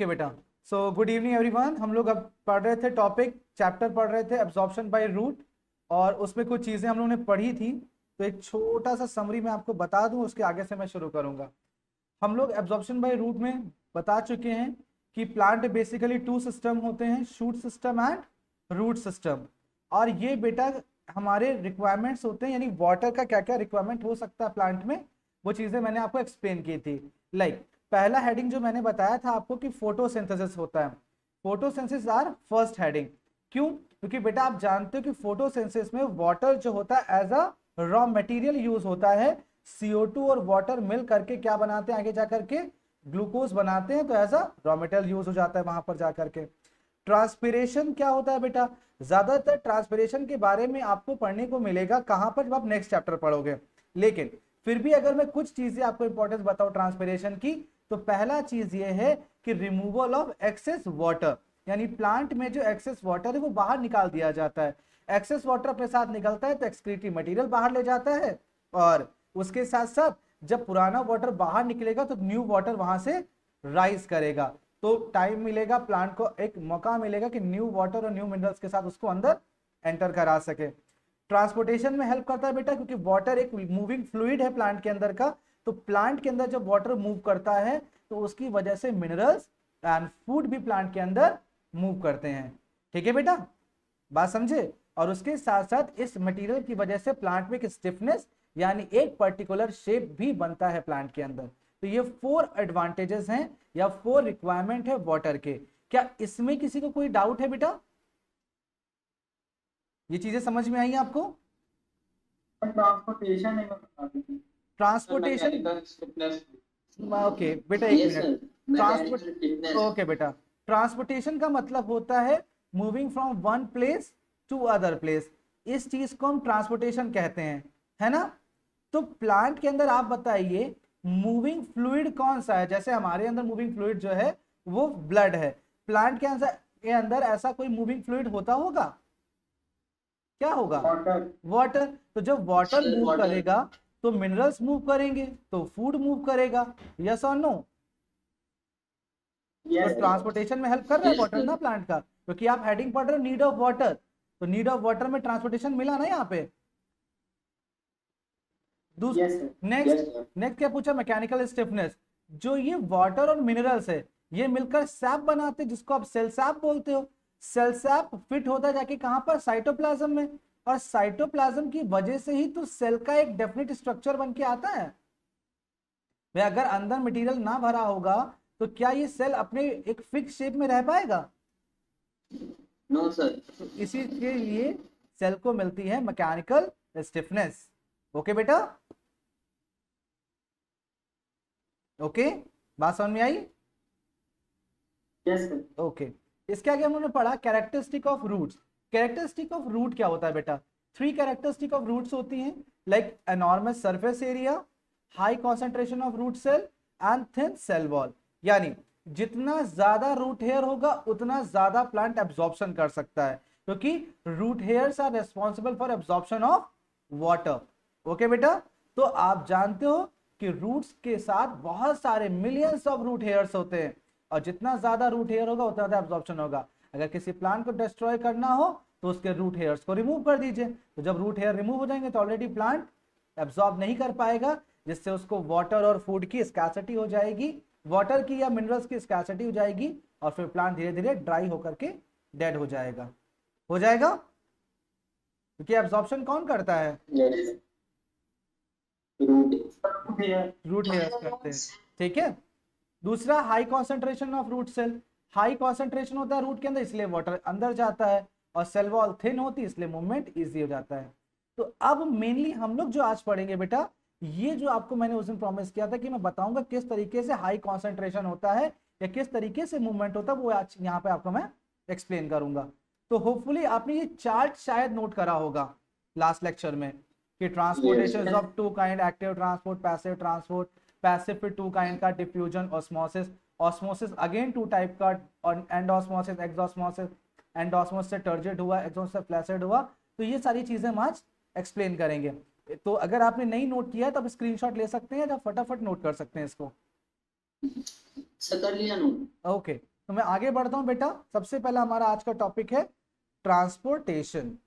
Okay बेटा, so good evening everyone. हम लोग अब पढ़ रहे थे टॉपिक, चैप्टर पढ़ रहे थे एब्जॉर्प्शन बाय रूट, और उसमें कुछ चीजें हम लोगों ने पढ़ी थी। तो एक छोटा सा समरी मैं आपको बता दूं, उसके आगे से मैं शुरू करूंगा। हम लोग एब्जॉर्प्शन बाय रूट में बता चुके हैं कि प्लांट बेसिकली टू सिस्टम होते हैं, shoot system and root system. और ये बेटा हमारे रिक्वायरमेंट्स होते हैं, यानी वाटर का क्या क्या रिक्वायरमेंट हो सकता है प्लांट में, वो चीजें मैंने आपको एक्सप्लेन की थी। पहला हेडिंग जो मैंने बताया था आपको कि फोटोसिंथेसिस होता है। Photosynthesis our first heading. क्यों? क्योंकि बेटा आप जानते हो कि फोटोसिंथेसिस में वाटर जो होता है as a raw material use होता है। CO2 और वाटर मिल करके क्या बनाते हैं, आगे जाकर के ग्लूकोज बनाते हैं, तो as a raw material use हो जाता है वहां पर जाकर के। ट्रांसपिरेशन क्या होता है बेटा? ज्यादातर ट्रांसपिरेशन के बारे में आपको पढ़ने को मिलेगा कहां पर, जब आप नेक्स्ट चैप्टर पढ़ोगे। लेकिन फिर भी अगर मैं कुछ चीजें आपको इंपॉर्टेंस बताऊं ट्रांसपिरेशन की, तो पहला चीज ये है कि रिमूवल ऑफ एक्सेस वाटर, यानी प्लांट में जो एक्सेस वाटर है वो बाहर निकाल दिया जाता है। एक्सेस वाटर अपने साथ निकलता है तो एक्सक्रीटरी मटेरियल बाहर ले जाता है, और उसके साथ साथ जब पुराना वाटर बाहर निकलेगा तो न्यू वाटर वहां से राइज करेगा। तो टाइम मिलेगा प्लांट को, एक मौका मिलेगा कि न्यू वाटर और न्यू मिनरल्स के साथ उसको अंदर एंटर करा सके। ट्रांसपोर्टेशन में हेल्प करता है बेटा, क्योंकि वाटर एक मूविंग फ्लूइड है प्लांट के अंदर का। तो प्लांट के अंदर जब वाटर मूव करता है तो उसकी वजह से मिनरल्स एंड फूड भी प्लांट के अंदर मूव करते हैं। ठीक है बेटा, बात समझे? और उसके साथ साथ इस मटेरियल की वजह से प्लांट में एक स्टिफनेस यानी एक पर्टिकुलर शेप भी बनता है प्लांट के अंदर। तो ये 4 एडवांटेजेस हैं या 4 रिक्वायरमेंट है वाटर के। क्या इसमें किसी को कोई डाउट है बेटा? ये चीजें समझ में आई आपको? ट्रांसपोर्टेशन ट्रांसपोर्टेशन, ओके बेटा एक मिनट। ट्रांसपोर्ट, ओके बेटा, ट्रांसपोर्टेशन का मतलब होता है moving from one place to other place. इस चीज को हम ट्रांसपोर्टेशन कहते हैं, है ना? तो प्लांट के अंदर आप बताइए मूविंग फ्लूइड कौन सा है? जैसे हमारे अंदर मूविंग फ्लूइड जो है वो ब्लड है। प्लांट के अंदर ऐसा कोई मूविंग फ्लूइड होता होगा? क्या होगा? वाटर। वाटर। तो जब वाटर मूव करेगा तो मिनरल्स मूव करेंगे, तो फूड मूव करेगा। यस और नो? तो यस ट्रांसपोर्टेशन में हेल्प कर रहा है वाटर ना प्लांट का, क्योंकि आप हेडिंग पढ़ रहे हो नीड ऑफ वाटर। तो नीड ऑफ वाटर में ट्रांसपोर्टेशन मिला ना यहाँ पे। नेक्स्ट नेक्स्ट क्या पूछा? Mechanical stiffness. जो ये वाटर और मिनरल्स है ये मिलकर सैप बनाते हैं, जिसको आप सेल सैप बोलते हो। सेल सैप फिट होता है जाके कहां पर? साइटोप्लाज्म में। और साइटोप्लाज्म की वजह से ही तो सेल का एक डेफिनेट स्ट्रक्चर बन के आता है। भाई अगर अंदर मटेरियल ना भरा होगा तो क्या ये सेल अपने एक फिक्स शेप में रह पाएगा? No sir. इसी के लिए सेल को मिलती है मैकेनिकल स्टिफनेस। ओके बेटा, ओके, बात समझ में आई? Yes sir. ओके, इसके आगे हम लोगों ने पढ़ा characteristic of roots. Characteristic of root क्या होता है बेटा? 3 कैरेक्टरिस्टिक ऑफ रूट्स होती हैं, like enormous surface area, high concentration of root cell and thin cell wall. यानी जितना ज्यादा रूट हेयर होगा उतना ज्यादा प्लांट एब्जॉर्प्शन कर सकता है, क्योंकि root hairs are responsible for absorption of water. Okay बेटा, तो आप जानते हो कि रूट्स के साथ बहुत सारे मिलियंस ऑफ रूट हेयर्स होते हैं, और जितना ज्यादा रूट हेयर होगा उतना ज्यादा एब्जॉर्प्शन होगा। अगर किसी प्लांट को डिस्ट्रॉय करना हो तो उसके रूट हेयर्स को रिमूव कर दीजिए। तो जब रूट हेयर रिमूव हो जाएंगे तो ऑलरेडी प्लांट एब्जॉर्ब नहीं कर पाएगा, जिससे उसको वाटर और फूड की स्कैसिटी हो जाएगी, वाटर की या मिनरल्स की स्कैसिटी हो जाएगी, और फिर प्लांट धीरे धीरे ड्राई होकर के डेड हो जाएगा। हो जाएगा, क्योंकि एब्जॉर्प्शन कौन करता है? रूट हेयर्स करते हैं। ठीक है। दूसरा high concentration of root cell. High concentration होता है रूट के अंदर, इसलिए वाटर अंदर जाता है, और सेल वॉल थिन होती है इसलिए मूवमेंट इजी हो जाता है। तो अब मेनली हम लोग जो आज पढ़ेंगे बेटा, ये जो आपको मैंने उस दिन प्रॉमिस किया था कि मैं बताऊंगा किस तरीके से हाई कॉन्सेंट्रेशन होता है या किस तरीके से मूवमेंट होता है, वो आज यहाँ पे आपको मैं एक्सप्लेन करूंगा। तो होपफुली आपने ये चार्ट शायद नोट करा होगा लास्ट लेक्चर में, कि transportation of two kind, active transport, passive transport. Passive फिर 2 काइंड का, diffusion, osmosis. Osmosis again 2 type का, और एंडोस्मोसिस, एक्सोस्मोसिस। एंडोस्मोसिस से टर्जिड हुआ, एक्सोस से फ्लैसिड हुआ। तो ये सारी चीजें हम आज एक्सप्लेन करेंगे। तो अगर आपने नहीं नोट किया है तो आप स्क्रीनशॉट ले सकते हैं या फटाफट नोट कर सकते हैं इसको। कर लिया नोट। ओके, तो मैं आगे बढ़ता हूं बेटा। सबसे पहला हमारा आज का टॉपिक है ट्रांसपोर्टेशन।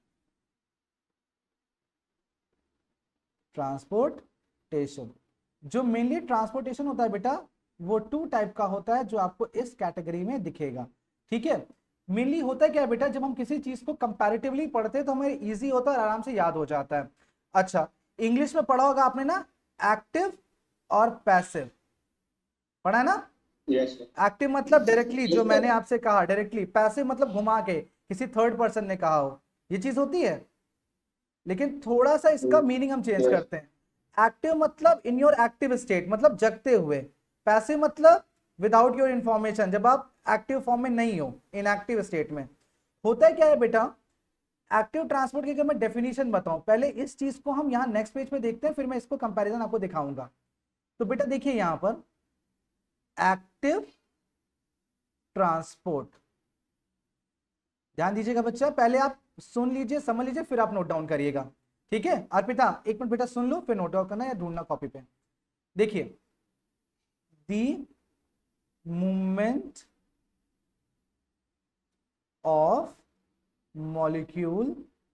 ट्रांसपोर्टेशन जो मेनली ट्रांसपोर्टेशन होता है बेटा, वो 2 टाइप का होता है जो आपको इस कैटेगरी में दिखेगा। ठीक है, मेनली होता है क्या है बेटा, जब हम किसी चीज को कंपैरेटिवली पढ़ते हैं तो हमें इजी होता है और आराम से याद हो जाता है। अच्छा, इंग्लिश में पढ़ा होगा आपने ना, एक्टिव और पैसिव, पढ़ा है ना? एक्टिव मतलब डायरेक्टली, जो मैंने आपसे कहा डायरेक्टली। पैसिव मतलब घुमा के, किसी थर्ड पर्सन ने कहा हो, ये चीज होती है। लेकिन थोड़ा सा इसका मीनिंग हम चेंज करते हैं। एक्टिव मतलब इन योर एक्टिव स्टेट, मतलब जगते हुए। पैसिव मतलब विदाउट योर इंफॉर्मेशन, जब आप एक्टिव फॉर्म में नहीं हो, इनएक्टिव स्टेट में। होता है क्या है बेटा, एक्टिव ट्रांसपोर्ट की अगर मैं डेफिनेशन बताऊं, पहले इस चीज को हम यहां नेक्स्ट पेज पे देखते हैं, फिर मैं इसको कंपैरिजन आपको दिखाऊंगा। तो बेटा देखिए यहां पर एक्टिव ट्रांसपोर्ट, ध्यान दीजिएगा बच्चा, पहले आप सुन लीजिए, समझ लीजिए, फिर आप नोट डाउन करिएगा। ठीक है अर्पिता, एक मिनट बेटा सुन लो, फिर नोट डाउन करना या ढूंढना कॉपी पे। देखिए, the movement of molecule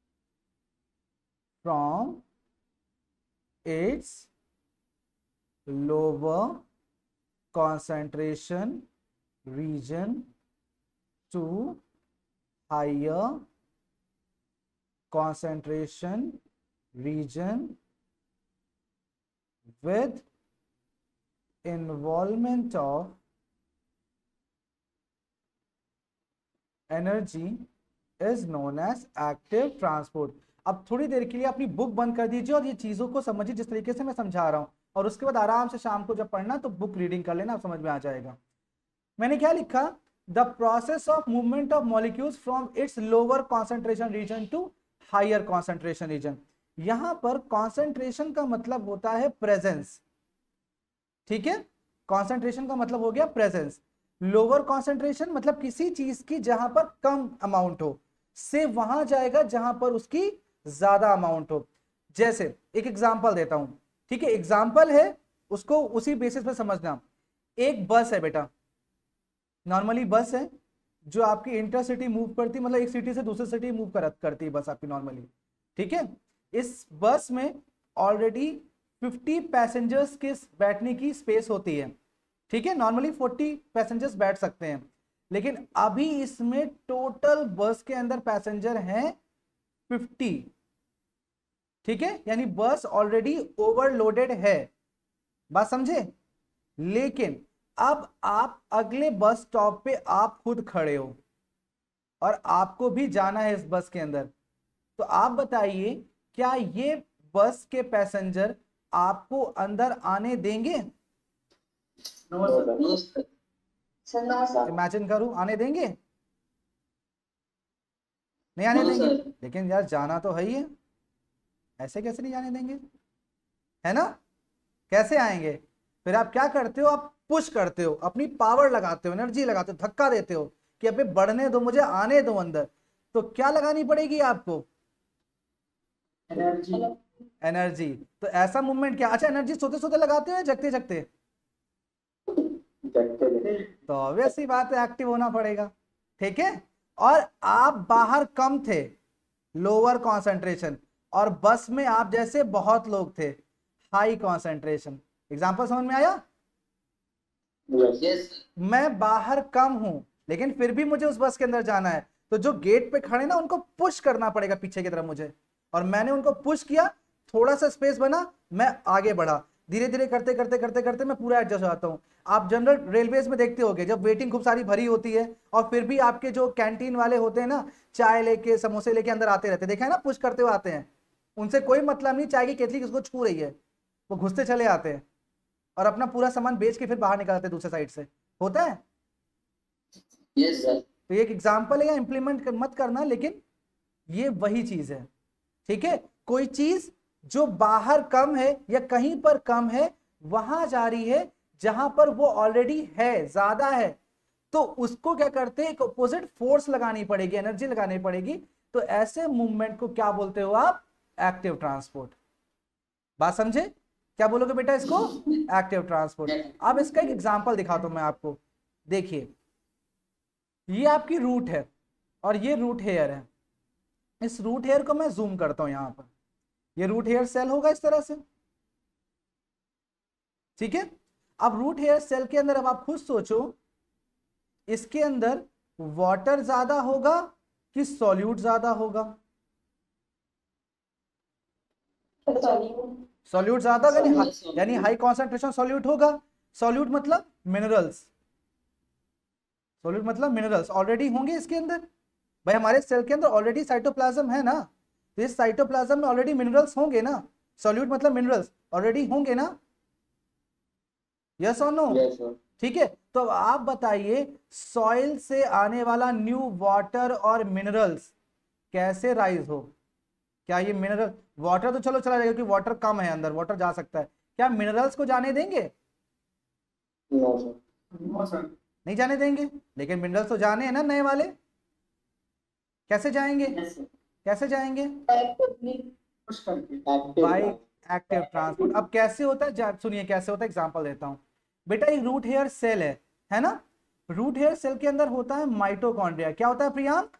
from its lower concentration region to higher concentration region with involvement of energy is known as active transport। अब थोड़ी देर के लिए अपनी बुक बंद कर दीजिए और ये चीजों को समझिए जिस तरीके से मैं समझा रहा हूं, और उसके बाद आराम से शाम को जब पढ़ना तो बुक रीडिंग कर लेना, समझ में आ जाएगा। मैंने क्या लिखा, the process of movement of molecules from its lower concentration region to higher concentration region. यहां पर कॉन्सेंट्रेशन का मतलब होता है प्रेजेंस। ठीक है, कॉन्सेंट्रेशन का मतलब हो गया प्रेजेंस। लोअर कॉन्सेंट्रेशन मतलब किसी चीज की जहां पर कम अमाउंट हो, से वहां जाएगा जहां पर उसकी ज्यादा अमाउंट हो। जैसे एक एग्जांपल देता हूं, ठीक है, एग्जाम्पल है, उसको उसी बेसिस पे समझना। एक बस है बेटा, नॉर्मली बस है जो आपकी इंटरसिटी मूव करती, मतलब एक सिटी से दूसरी सिटी मूव करती है बस आपकी नॉर्मली। ठीक है, इस बस में ऑलरेडी 50 पैसेंजर्स के बैठने की स्पेस होती है। ठीक है, नॉर्मली 40 पैसेंजर्स बैठ सकते हैं, लेकिन अभी इसमें टोटल बस के अंदर पैसेंजर हैं 50। ठीक है, यानी बस ऑलरेडी ओवरलोडेड है, बात समझे। लेकिन अब आप अगले बस स्टॉप पे आप खुद खड़े हो और आपको भी जाना है इस बस के अंदर, तो आप बताइए क्या ये बस के पैसेंजर आपको अंदर आने देंगे? इमेजिन करूं, आने देंगे? नहीं आने देंगे। लेकिन यार जाना तो है ही है, ऐसे कैसे नहीं जाने देंगे, है ना? कैसे आएंगे? फिर आप क्या करते हो, आप पुश करते हो, अपनी पावर लगाते हो, एनर्जी लगाते हो, धक्का देते हो कि अबे बढ़ने दो, मुझे आने दो अंदर। तो क्या लगानी पड़ेगी आपको? एनर्जी। एनर्जी। तो ऐसा मूवमेंट क्या, अच्छा एनर्जी सोते सोते लगाते हो या जगते जगते? तो ऑब्वियस बात है, एक्टिव होना पड़ेगा। ठीक है, और आप बाहर कम थे, लोअर कॉन्सेंट्रेशन, और बस में आप जैसे बहुत लोग थे, हाई कॉन्सेंट्रेशन। एग्जांपल समझ में आया? यस। मैं बाहर कम हूं लेकिन फिर भी मुझे उस बस के अंदर जाना है, तो जो गेट पे खड़े ना उनको पुश करना पड़ेगा पीछे की तरफ मुझे, और मैंने उनको पुश किया, थोड़ा सा स्पेस बना, मैं आगे बढ़ा, धीरे धीरे करते करते करते करते मैं पूरा एडजस्ट हो जाता हूँ। आप जनरल रेलवेज में देखते होंगे जब वेटिंग खूब सारी भरी होती है और फिर भी आपके जो कैंटीन वाले होते हैं ना, चाय लेके समोसे लेके अंदर आते रहते, देखा है ना, पुश करते हुए आते हैं। उनसे कोई मतलब नहीं चाय की केतली किसको छू रही है, वो घुसते चले आते हैं और अपना पूरा सामान बेच के फिर बाहर निकलते दूसरे साइड से। होता है? Yes sir. तो एक एग्जाम्पल है, या इंप्लीमेंट मत करना, लेकिन ये वही चीज है। ठीक है, कोई चीज जो बाहर कम है या कहीं पर कम है, वहां जा रही है जहां पर वो ऑलरेडी है, ज्यादा है, तो उसको क्या करते हैं, एक अपोजिट फोर्स लगानी पड़ेगी, एनर्जी लगानी पड़ेगी। तो ऐसे मूवमेंट को क्या बोलते हो आप? Active transport. बात समझे? क्या बोलोगे बेटा इसको? Active transport. अब इसका एक एग्जांपल दिखाता हूं मैं आपको, देखिए ये आपकी रूट है और ये रूट हेयर है। इस रूट हेयर को मैं जूम करता हूं यहां पर, ये रूट हेयर सेल होगा इस तरह से, ठीक है। अब रूट हेयर सेल के अंदर अब आप खुद सोचो, इसके अंदर वाटर ज्यादा होगा कि सॉल्यूट ज्यादा होगा? सॉल्यूट ज्यादा होगा, यानी हाई कॉन्सेंट्रेशन सॉल्यूट होगा। सॉल्यूट मतलब मिनरल्स, सॉल्यूट मतलब मिनरल्स ऑलरेडी होंगे इसके अंदर। भाई हमारे सेल के अंदर ऑलरेडी साइटोप्लाज्म है ना, तो इस साइटोप्लाज्म में ऑलरेडी मिनरल्स होंगे ना। सॉल्यूट मतलब मिनरल्स ऑलरेडी होंगे ना, यस और नो? Yes, sir. ठीक है। तो अब आप बताइए, सॉइल से आने वाला न्यू वाटर और मिनरल्स कैसे राइज हो? क्या ये मिनरल, वाटर तो चलो चला जाएगा क्योंकि वाटर कम है अंदर, वाटर जा सकता है, क्या मिनरल्स को जाने देंगे? No, sir. No sir. नहीं जाने देंगे, लेकिन मिनरल्स तो जाने हैं ना नए वाले। कैसे जाएंगे? Yes, sir. कैसे जाएंगे? पुश करके। Active by plant. Active transport. अब कैसे होता है, सुनिए कैसे होता है, एग्जांपल देता हूं। बेटा एक रूट हेयर सेल है ना। रूट हेयर सेल के अंदर होता है माइटोकॉन्ड्रिया। क्या होता है प्रियांक?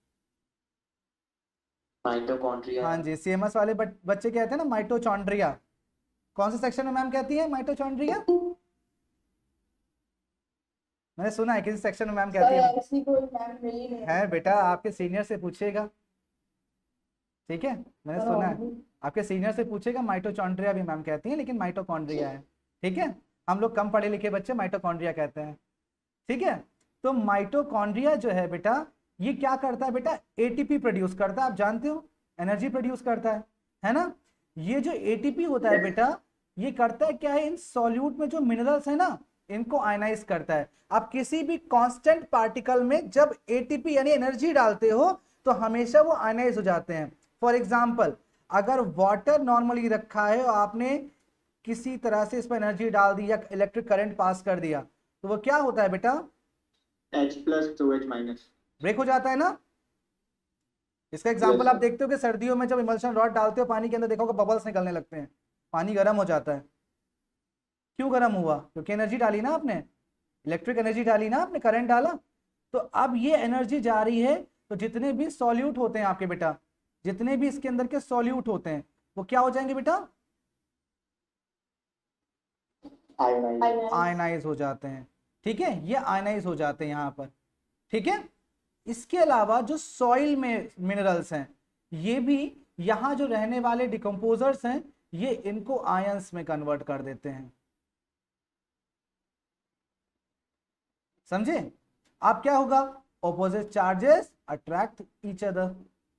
Mitochondria. हाँ जी, सीएमएस वाले बच्चे कहते हैं ना माइटोचॉन्ड्रिया। कौन से सेक्शन में मैम कहती है माइटोचॉन्ड्रिया? मैंने सुना है किसी सेक्शन में मैम कहती है। ऐसी कोई मैम मिली नहीं है बेटा, आपके सीनियर से पूछिएगा, ठीक है, मैंने सुना है आपके सीनियर से पूछेगा। माइटोचॉन्ड्रिया भी मैम कहती है, लेकिन माइटोकॉन्ड्रिया है, ठीक है। हम लोग कम पढ़े लिखे बच्चे माइटोकॉन्ड्रिया कहते हैं, ठीक है। तो माइटोकॉन्ड्रिया जो है बेटा, ये क्या करता है बेटा? एटीपी प्रोड्यूस करता है, आप जानते हो, एनर्जी प्रोड्यूस करता है ना। ये जो एटीपी होता है बेटा, ये करता है क्या है, इन सॉल्यूट में जो मिनरल्स है ना, इनको आयनाइज करता है। आप किसी भी कांस्टेंट पार्टिकल में जब एटीपी यानी एनर्जी डालते हो तो हमेशा वो आयनाइज हो जाते हैं। फॉर एग्जाम्पल, अगर वाटर नॉर्मली रखा है और आपने किसी तरह से इस पर एनर्जी डाल दी या इलेक्ट्रिक करंट पास कर दिया, तो वो क्या होता है बेटा? H+ to H-। ब्रेक हो जाता है ना। इसका एग्जांपल Yes, आप sir. देखते हो कि सर्दियों में जब इमल्शन रॉड डालते हो पानी के अंदर, देखोगे बबल्स निकलने लगते हैं, पानी गर्म हो जाता है। क्यों गर्म हुआ? क्योंकि एनर्जी डाली ना आपने, इलेक्ट्रिक एनर्जी डाली ना आपने, करंट डाला। तो अब ये एनर्जी जा रही है, तो जितने भी सॉल्यूट होते हैं आपके बेटा, जितने भी इसके अंदर के सॉल्यूट होते हैं, वो क्या हो जाएंगे बेटा? Ionized. आयनाइज हो जाते हैं, ठीक है। ये आयनाइज हो जाते हैं यहाँ पर, ठीक है। इसके अलावा जो सॉइल में मिनरल्स हैं, ये भी यहाँ जो रहने वाले डिकम्पोजर्स हैं, ये इनको आयंस में कन्वर्ट कर देते हैं, समझे? अब क्या होगा? Opposite charges attract each other,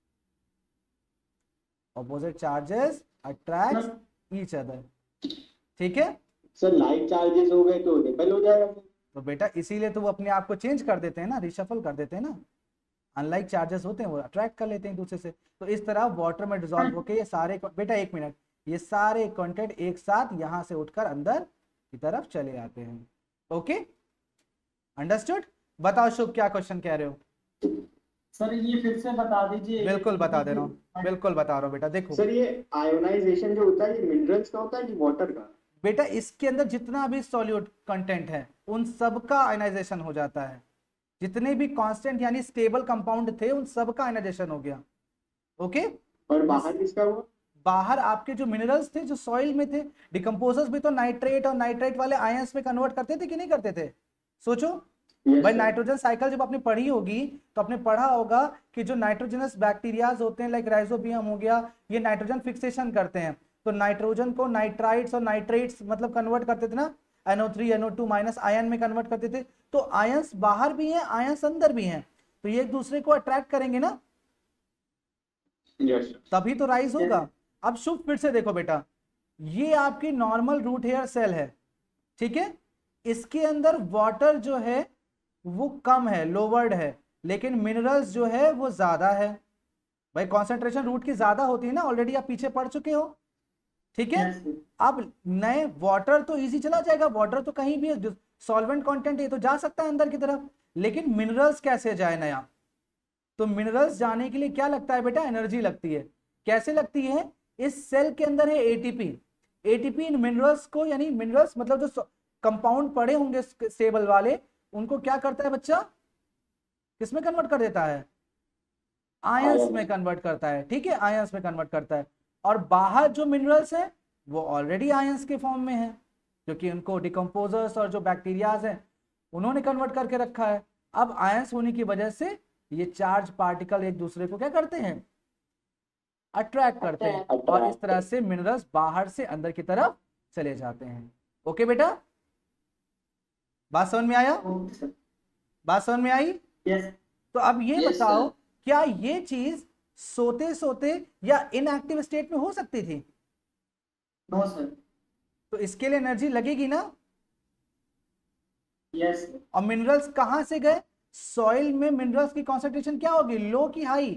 opposite charges attract each other, ठीक है। सर लाइट चार्जेस हो गए तो रिपल हो जाएगा सर। तो बेटा इसीलिए तो वो अपने आप को चेंज कर देते हैं ना, रिशफल कर देते हैं ना। अनलाइक चार्जेस होते हैं वो अट्रैक्ट कर लेते हैं एक दूसरे से। तो इस तरह वाटर में डिजॉल्व होके ये सारे, बेटा एक मिनट, ये सारे कंटेंट एक साथ यहां से उठकर अंदर की तरफ चले आते हैं। Okay, understood? बताओ शुभ, क्या क्वेश्चन कह रहे हो? सर ये फिर से बता दीजिए। बिल्कुल बता दे रहा हूँ, बिल्कुल बता रहा हूँ बेटा। देखो सर ये आयोनाइजेशन जो होता है ये मिनरल्स का होता है कि वाटर का? बेटा, इसके अंदर जितना भी सॉल्यूट कंटेंट है उन सब का आयनाइजेशन हो जाता है। जितने भी कांस्टेंट यानी स्टेबल कंपाउंड थे उन सब का आयनाइजेशन हो गया। ओके, और बाहर किसका हुआ? बाहर आपके जो मिनरल्स थे जो सॉइल में थे, डिकम्पोजर्स भी तो नाइट्रेट और नाइट्राइट वाले आयंस में कन्वर्ट करते थे कि नहीं करते थे? सोचो Yes, भाई, sir. नाइट्रोजन साइकिल जब आपने पढ़ी होगी तो आपने पढ़ा होगा कि जो नाइट्रोजनस बैक्टीरियाज होते हैं लाइक राइजोबियम हो गया, ये नाइट्रोजन फिक्सेशन करते हैं। तो नाइट्रोजन को नाइट्राइट्स और नाइट्रेट्स मतलब कन्वर्ट करते थे ना, NO3 NO2 माइनस आयन में कन्वर्ट करते थे। तो आयंस बाहर भी हैं, आयंस अंदर भी हैं, तो ये एक दूसरे को अट्रैक्ट करेंगे ना, Yes, sir. तभी तो राइज होगा। अब शुभ फिर से देखो बेटा, ये आपकी नॉर्मल रूट हेयर सेल है, ठीक है। इसके अंदर वाटर जो है वो कम है, लोवर्ड है, लेकिन मिनरल्स जो है वो ज्यादा है। भाई कॉन्सेंट्रेशन रूट की ज्यादा होती है ना, ऑलरेडी आप पीछे पढ़ चुके हो, ठीक है। Yes, sir. अब नए वाटर तो इजी चला जाएगा, वाटर तो कहीं भी सॉल्वेंट कंटेंट है तो जा सकता है अंदर की तरफ, लेकिन मिनरल्स कैसे जाए नया? तो मिनरल्स जाने के लिए क्या लगता है बेटा? एनर्जी लगती है। कैसे लगती है? इस सेल के अंदर है एटीपी। एटीपी इन मिनरल्स को, यानी मिनरल्स मतलब जो कंपाउंड पड़े होंगे स्टेबल वाले, उनको क्या करता है बच्चा? किसमें कन्वर्ट कर देता है, आयंस में कन्वर्ट करता है, ठीक है, आयंस में कन्वर्ट करता है। और बाहर जो मिनरल्स है वो ऑलरेडी आयंस के फॉर्म में है, क्योंकि उनको डिकम्पोजर्स और जो बैक्टीरियाज हैं उन्होंने कन्वर्ट करके रखा है। अब आयंस होने की वजह से ये चार्ज पार्टिकल एक दूसरे को क्या करते हैं, अट्रैक्ट करते हैं, और इस तरह से मिनरल्स बाहर से अंदर की तरफ चले जाते हैं। ओके बेटा, बात समझ में आया, बात समझ में आई? यस तो अब ये Yes, बताओ, sir. क्या ये चीज सोते सोते या इनएक्टिव स्टेट में हो सकती थी? No sir. तो इसके लिए एनर्जी लगेगी ना। यस और मिनरल्स कहां से गए, सॉइल में मिनरल्स की कॉन्सेंट्रेशन क्या होगी, लो की हाई?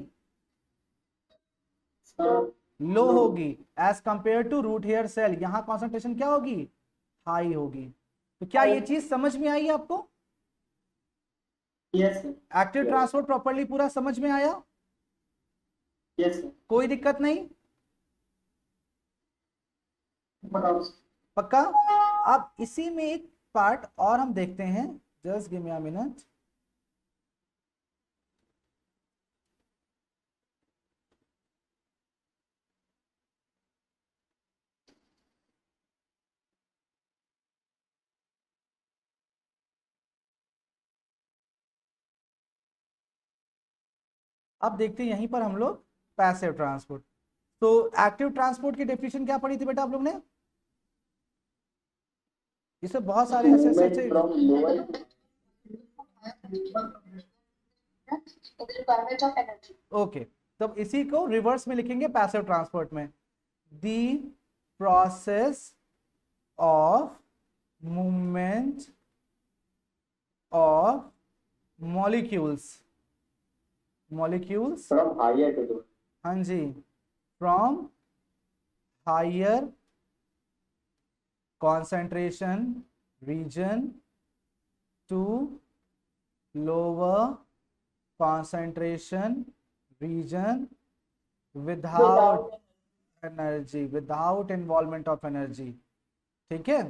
सर। लो होगी as compare to root hair cell, यहां कॉन्सेंट्रेशन क्या होगी, हाई होगी। तो क्या ये चीज समझ में आई आपको? Yes sir. Active transport properly पूरा समझ में आया? Yes sir. कोई दिक्कत नहीं? बताओ। पक्का? अब इसी में एक पार्ट और हम देखते हैं, just give me a minute. अब देखते हैं यहीं पर हम लोग पैसिव ट्रांसपोर्ट। तो एक्टिव ट्रांसपोर्ट की डेफिनेशन क्या पढ़ी थी बेटा आप लोग ने? इसमें बहुत सारे ऐसे Movement ऐसे from lower requirement of energy. Okay, तब इसी को रिवर्स में लिखेंगे पैसिव ट्रांसपोर्ट में, the process of movement of molecules from higher to lower. हाँ जी, from higher concentration region to lower concentration region without energy, without involvement of energy, ठीक है,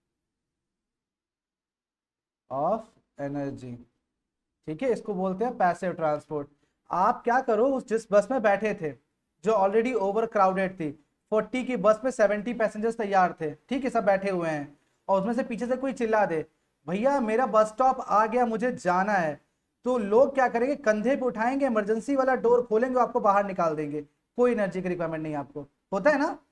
ऑफ एनर्जी, ठीक है, इसको बोलते हैं पैसिव ट्रांसपोर्ट। आप क्या करो, उस जिस बस में बैठे थे जो ऑलरेडी ओवर क्राउडेड थी, 40 की बस में 70 पैसेंजर्स तैयार थे, ठीक है, सब बैठे हुए हैं, और उसमें से पीछे से कोई चिल्ला दे भैया मेरा बस स्टॉप आ गया मुझे जाना है, तो लोग क्या करेंगे, कंधे पे उठाएंगे, इमरजेंसी वाला डोर खोलेंगे, आपको बाहर निकाल देंगे, कोई एनर्जी की रिक्वायरमेंट नहीं आपको, होता है ना,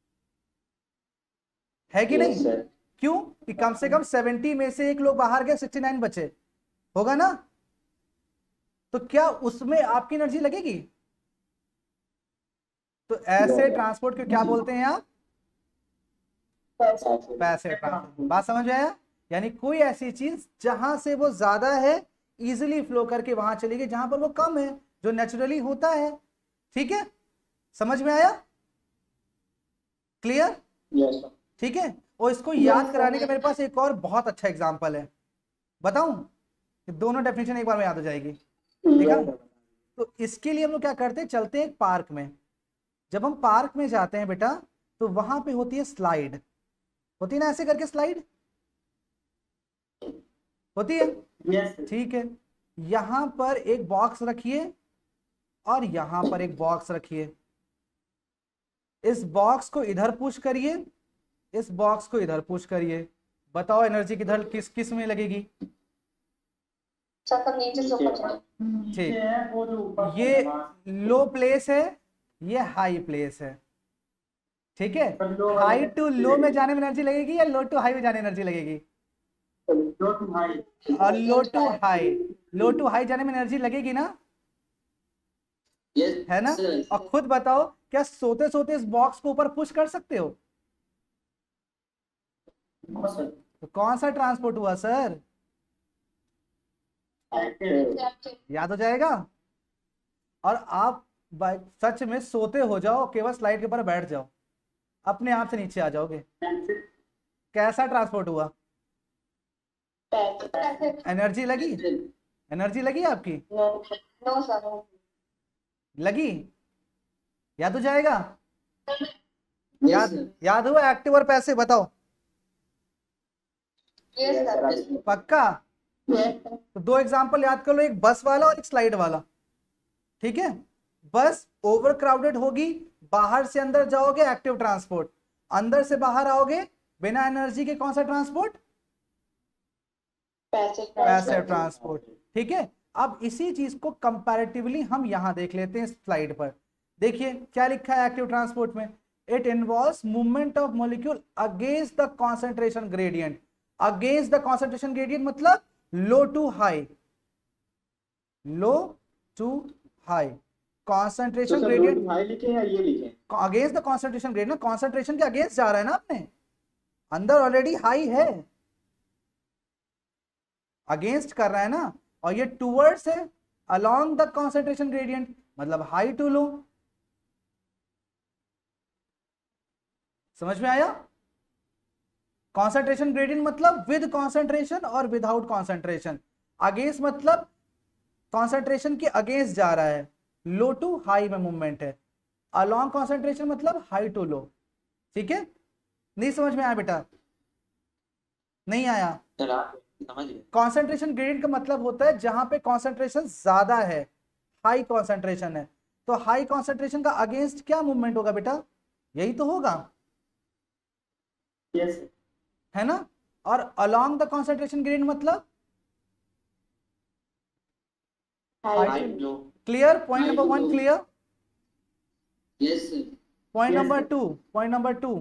है कि Yes, नहीं? sir. क्यों कि कम से कम 70 में से एक लोग बाहर गए, 69 बचे, होगा ना? तो क्या उसमें आपकी एनर्जी लगेगी? तो ऐसे ट्रांसपोर्ट को क्या बोलते हैं आप, पैसिव ट्रांसपोर्ट। बात समझ में आया? यानी कोई ऐसी चीज जहां से वो ज्यादा है इजिली फ्लो करके वहां चली गई, जहां पर वो कम है, जो नेचुरली होता है, ठीक है, समझ में आया, क्लियर, Yes, sir. ठीक है। और इसको याद कराने का मेरे पास एक और बहुत अच्छा एग्जांपल है, बताऊं, दोनों डेफिनेशन एक बार में याद हो जाएगी, ठीक है। तो इसके लिए हम लोग क्या करते हैं, चलते हैं एक पार्क में। जब हम पार्क में जाते हैं बेटा, तो वहां पे होती है स्लाइड, होती है ना, ऐसे करके स्लाइड होती है, यस ठीक है। यहां पर एक बॉक्स रखिए और यहां पर एक बॉक्स रखिए, इस बॉक्स को इधर पुश करिए, इस बॉक्स को इधर पुश करिए, बताओ एनर्जी किधर किस किस में लगेगी? सब नीचे से ऊपर जाओ। नीचे है और ऊपर ये लो प्लेस है, ये हाई प्लेस है, ठीक है। हाई टू लो में जाने में एनर्जी लगेगी या लो टू हाई में जाने एनर्जी लगेगी? Low to high. और लो टू हाई जाने में एनर्जी लगेगी ना, Yes, है ना? sir. और खुद बताओ, क्या सोते सोते इस बॉक्स को ऊपर पुश कर सकते हो? No sir. तो कौन सा ट्रांसपोर्ट हुआ सर, याद हो जाएगा। और आप सच में सोते हो जाओ, केवल स्लाइड के ऊपर बैठ जाओ, अपने आप से नीचे आ जाओगे, कैसा ट्रांसपोर्ट हुआ, एनर्जी लगी, एनर्जी लगी आपकी, नो सर, लगी, याद हो जाएगा, Yes, sir. याद हुआ एक्टिव और पैसिव, बताओ यस सर, पक्का। तो दो एग्जांपल याद कर लो, एक बस वाला और एक स्लाइड वाला। ठीक है, बस ओवर क्राउडेड होगी, बाहर से अंदर जाओगे एक्टिव ट्रांसपोर्ट, अंदर से बाहर आओगे बिना एनर्जी के कौन सा ट्रांसपोर्ट? Passive transport. ठीक है, अब इसी चीज को कंपैरेटिवली हम यहां देख लेते हैं स्लाइड पर। देखिए क्या लिखा है एक्टिव ट्रांसपोर्ट में, it involves movement of molecule against the concentration gradient. Against the concentration gradient मतलब low to high, low to high concentration तो ग्रेडियंट हाई लिखे या ये लिखे? Against the concentration gradient, concentration के अगेंस्ट जा रहा है ना अपने, अंदर ऑलरेडी हाई है, अगेंस्ट कर रहा है ना, और ये टूवर्ड्स है अलोंग द कॉन्सेंट्रेशन ग्रेडियंट, मतलब हाई टू लो। समझ में आया? कॉन्सेंट्रेशन ग्रेडियंट मतलब विद कॉन्सेंट्रेशन और विदाउट कॉन्सेंट्रेशन, अगेंस्ट मतलब कॉन्सेंट्रेशन के अगेंस्ट जा रहा है, लो टू हाई में मूवमेंट है, अलोंग कॉन्सेंट्रेशन मतलब हाई टू लो। ठीक है, नहीं समझ में आया बेटा? नहीं आया? कॉन्सेंट्रेशन ग्रेडियंट का मतलब होता है जहां पे कॉन्सेंट्रेशन ज्यादा है, हाई कॉन्सेंट्रेशन है, तो हाई कॉन्सेंट्रेशन का अगेंस्ट क्या मूवमेंट होगा बेटा? यही तो होगा, यस है ना? और अलोंग द कॉन्सेंट्रेशन ग्रेडियंट मतलब clear? Point number 1 clear? Yes point Yes, number sir. 2, point number 2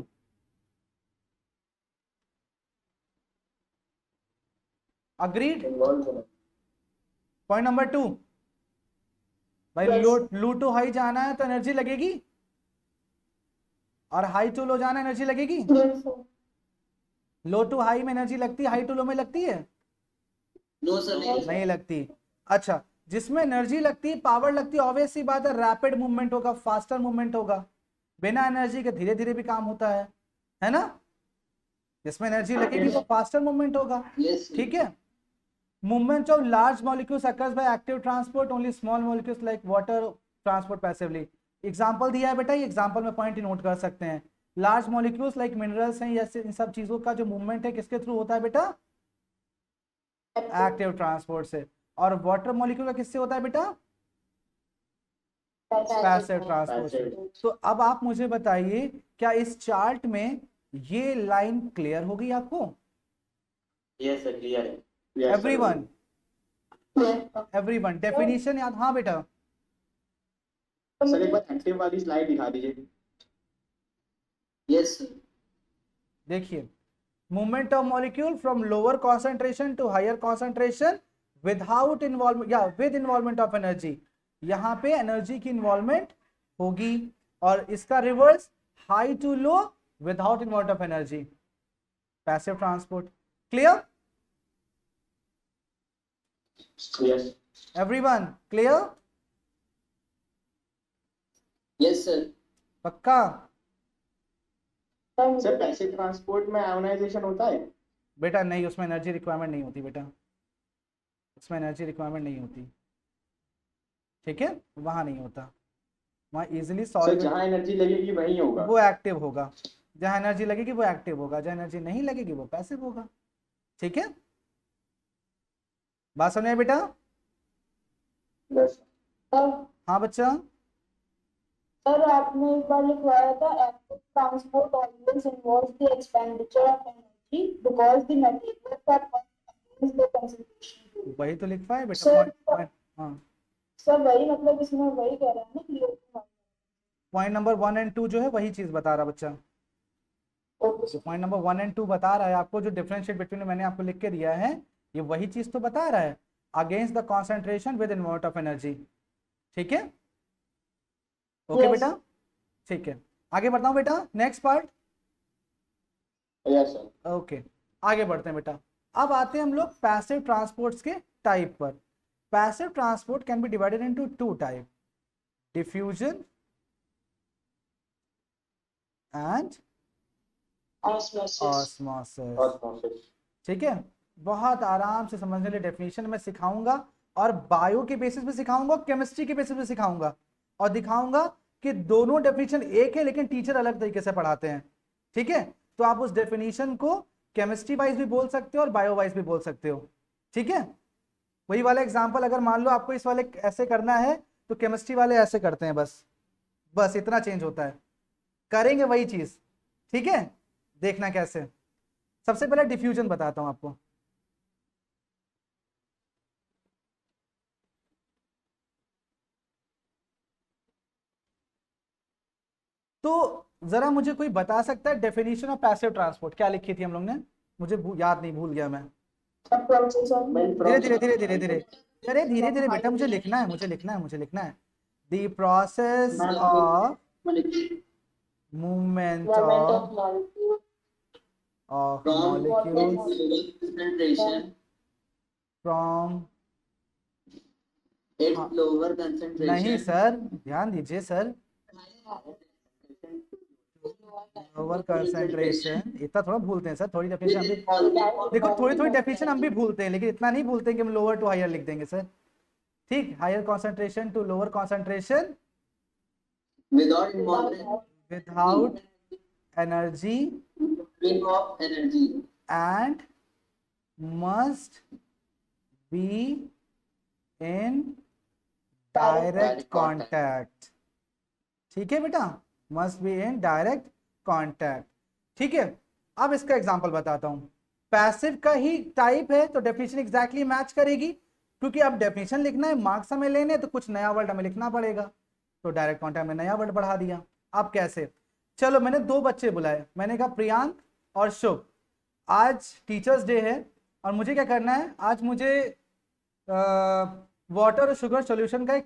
agreed? Point number 2 भाई, Yes. लो टू हाई जाना है तो एनर्जी लगेगी, और हाई टू लो जाना एनर्जी लगेगी। Yes, sir. Low to high में एनर्जी लगती है, हाई टू लो में लगती है? नो सर नहीं लगती। अच्छा, जिसमें एनर्जी लगती है, पावर लगती है, ऑब्वियस सी बात है रैपिड मूवमेंट होगा, फास्टर मूवमेंट होगा, बिना एनर्जी के धीरे धीरे भी काम होता है ना? जिसमें एनर्जी लगेगी वो फास्टर मूवमेंट होगा। यस ठीक है, movement of large molecules occurs by active transport, only small molecules like water transport passively। Example दिया है बेटा, ये एग्जाम्पल में पॉइंट नोट कर सकते हैं। लार्ज मॉलिक्यूल्स लाइक मिनरल्स हैं, या इन सब चीजों का जो मूवमेंट है किसके थ्रू होता है बेटा? एक्टिव ट्रांसपोर्ट से। और वाटर मॉलिक्यूल का किससे होता है बेटा? पैसिव ट्रांसपोर्ट से। तो अब आप मुझे बताइए, क्या इस चार्ट में ये लाइन क्लियर हो गई आपको? यस सर, क्लियर है। Everyone, Yes, sir. Everyone definition याद? हाँ बेटा, सर एक बार एक्टिव वाली स्लाइड दिखा दीजिए। यस देखिए, movement of molecule from lower concentration to higher concentration without involvement या विद इन्वॉल्वमेंट ऑफ एनर्जी। यहाँ पे एनर्जी की इन्वॉल्वमेंट होगी, और इसका reverse high to low without involvement of energy, passive transport. Clear? Yes everyone clear? Yes sir पक्का? Sir, passive transport में ionization होता है? बेटा नहीं, उसमें एनर्जी रिक्वायरमेंट नहीं होती बेटा, उसमें एनर्जी रिक्वायरमेंट नहीं होती। ठीक है, वहां नहीं होता, वहां इजिली सर सॉल्व, जहाँ एनर्जी लगेगी वहीं होगा। वो एक्टिव होगा, जहां एनर्जी लगेगी वो एक्टिव होगा, जहां एनर्जी नहीं लगेगी वो पैसिव होगा। ठीक है, बात समझ आई बेटा? यस सर, हाँ बच्चा, सर आपने एक बार लिखवाया था active transport always involves the expenditure of energy because the materials are against the concentration। वही तो लिखवा है बेटा। सर, हाँ, सर वही मतलब इसमें वही कह रहा है ना कि पॉइंट नंबर 1 और 2 जो है वही चीज बता रहा बच्चा, जो पॉइंट नंबर 1 और 2 बता रहा है आपको, जो डिफरेंशिएट बिटवीन मैंने आपको लिख के दिया है, ये वही चीज तो बता रहा है, against the concentration with involvement of energy. ठीक है, ओके Yes. बेटा? ठीक है, आगे बढ़ता हूँ बेटा, next part. Yes sir. Okay, आगे बढ़ते हैं बेटा। अब आते हैं हम लोग पैसिव ट्रांसपोर्ट्स के टाइप पर। Passive transport can be divided into 2 type, diffusion and osmosis. ठीक है, बहुत आराम से समझने के लिए डेफिनेशन में सिखाऊंगा, और बायो के बेसिस पे सिखाऊंगा, केमिस्ट्री के बेसिस पे सिखाऊंगा, और दिखाऊंगा कि दोनों डेफिनेशन एक है लेकिन टीचर अलग तरीके से पढ़ाते हैं। ठीक है, तो आप उस डेफिनेशन को केमिस्ट्री वाइज भी बोल सकते हो और बायो वाइज भी बोल सकते हो। ठीक है, वही वाला एग्जाम्पल अगर मान लो आपको इस वाले ऐसे करना है तो केमिस्ट्री वाले ऐसे करते हैं, बस बस इतना चेंज होता है, करेंगे वही चीज। ठीक है, देखना कैसे। सबसे पहले डिफ्यूजन बताता हूं आपको। तो जरा मुझे कोई बता सकता है डेफिनेशन ऑफ पैसिव ट्रांसपोर्ट क्या लिखी थी हम लोग ने? मुझे याद नहीं, भूल गया मैं। Process of धीरे धीरे धीरे धीरे धीरे, अरे धीरे धीरे बेटा, मुझे लिखना है, मुझे लिखना है, मुझे लिखना है। The process of movement movement of of molecule From molecules concentration, from, its हाँ, lower नहीं concentration, सर, ध्यान दीजिए सर, लोअर कंसंट्रेशन, इतना थोड़ा भूलते हैं सर, थोड़ी डेफिनेशन हम भी, देखो थोड़ी थोड़ी डेफिनेशन हम भी भूलते हैं, लेकिन इतना नहीं भूलते हैं कि हम लोअर टू हायर लिख देंगे सर। ठीक, higher concentration to lower concentration without involvement without energy of energy, and must be in direct contact। ठीक है बेटा, must be in direct contact। ठीक है, अब इसका एग्जांपल बताता हूं। पैसिव का ही टाइप है तो डेफिनेशन एग्जैक्टली मैच करेगी, क्योंकि अब डेफिनेशन लिखना है, मार्क्स हमें लेने तो कुछ नया वर्ड हमें लिखना पड़ेगा, तो डायरेक्ट कॉन्टैक्ट में नया वर्ड बढ़ा दिया। अब कैसे? चलो, मैंने दो बच्चे बुलाए, मैंने कहा प्रियांक और शुभ, आज टीचर्स डे है और मुझे क्या करना है, आज मुझे वाटर और शुगर सॉल्यूशन का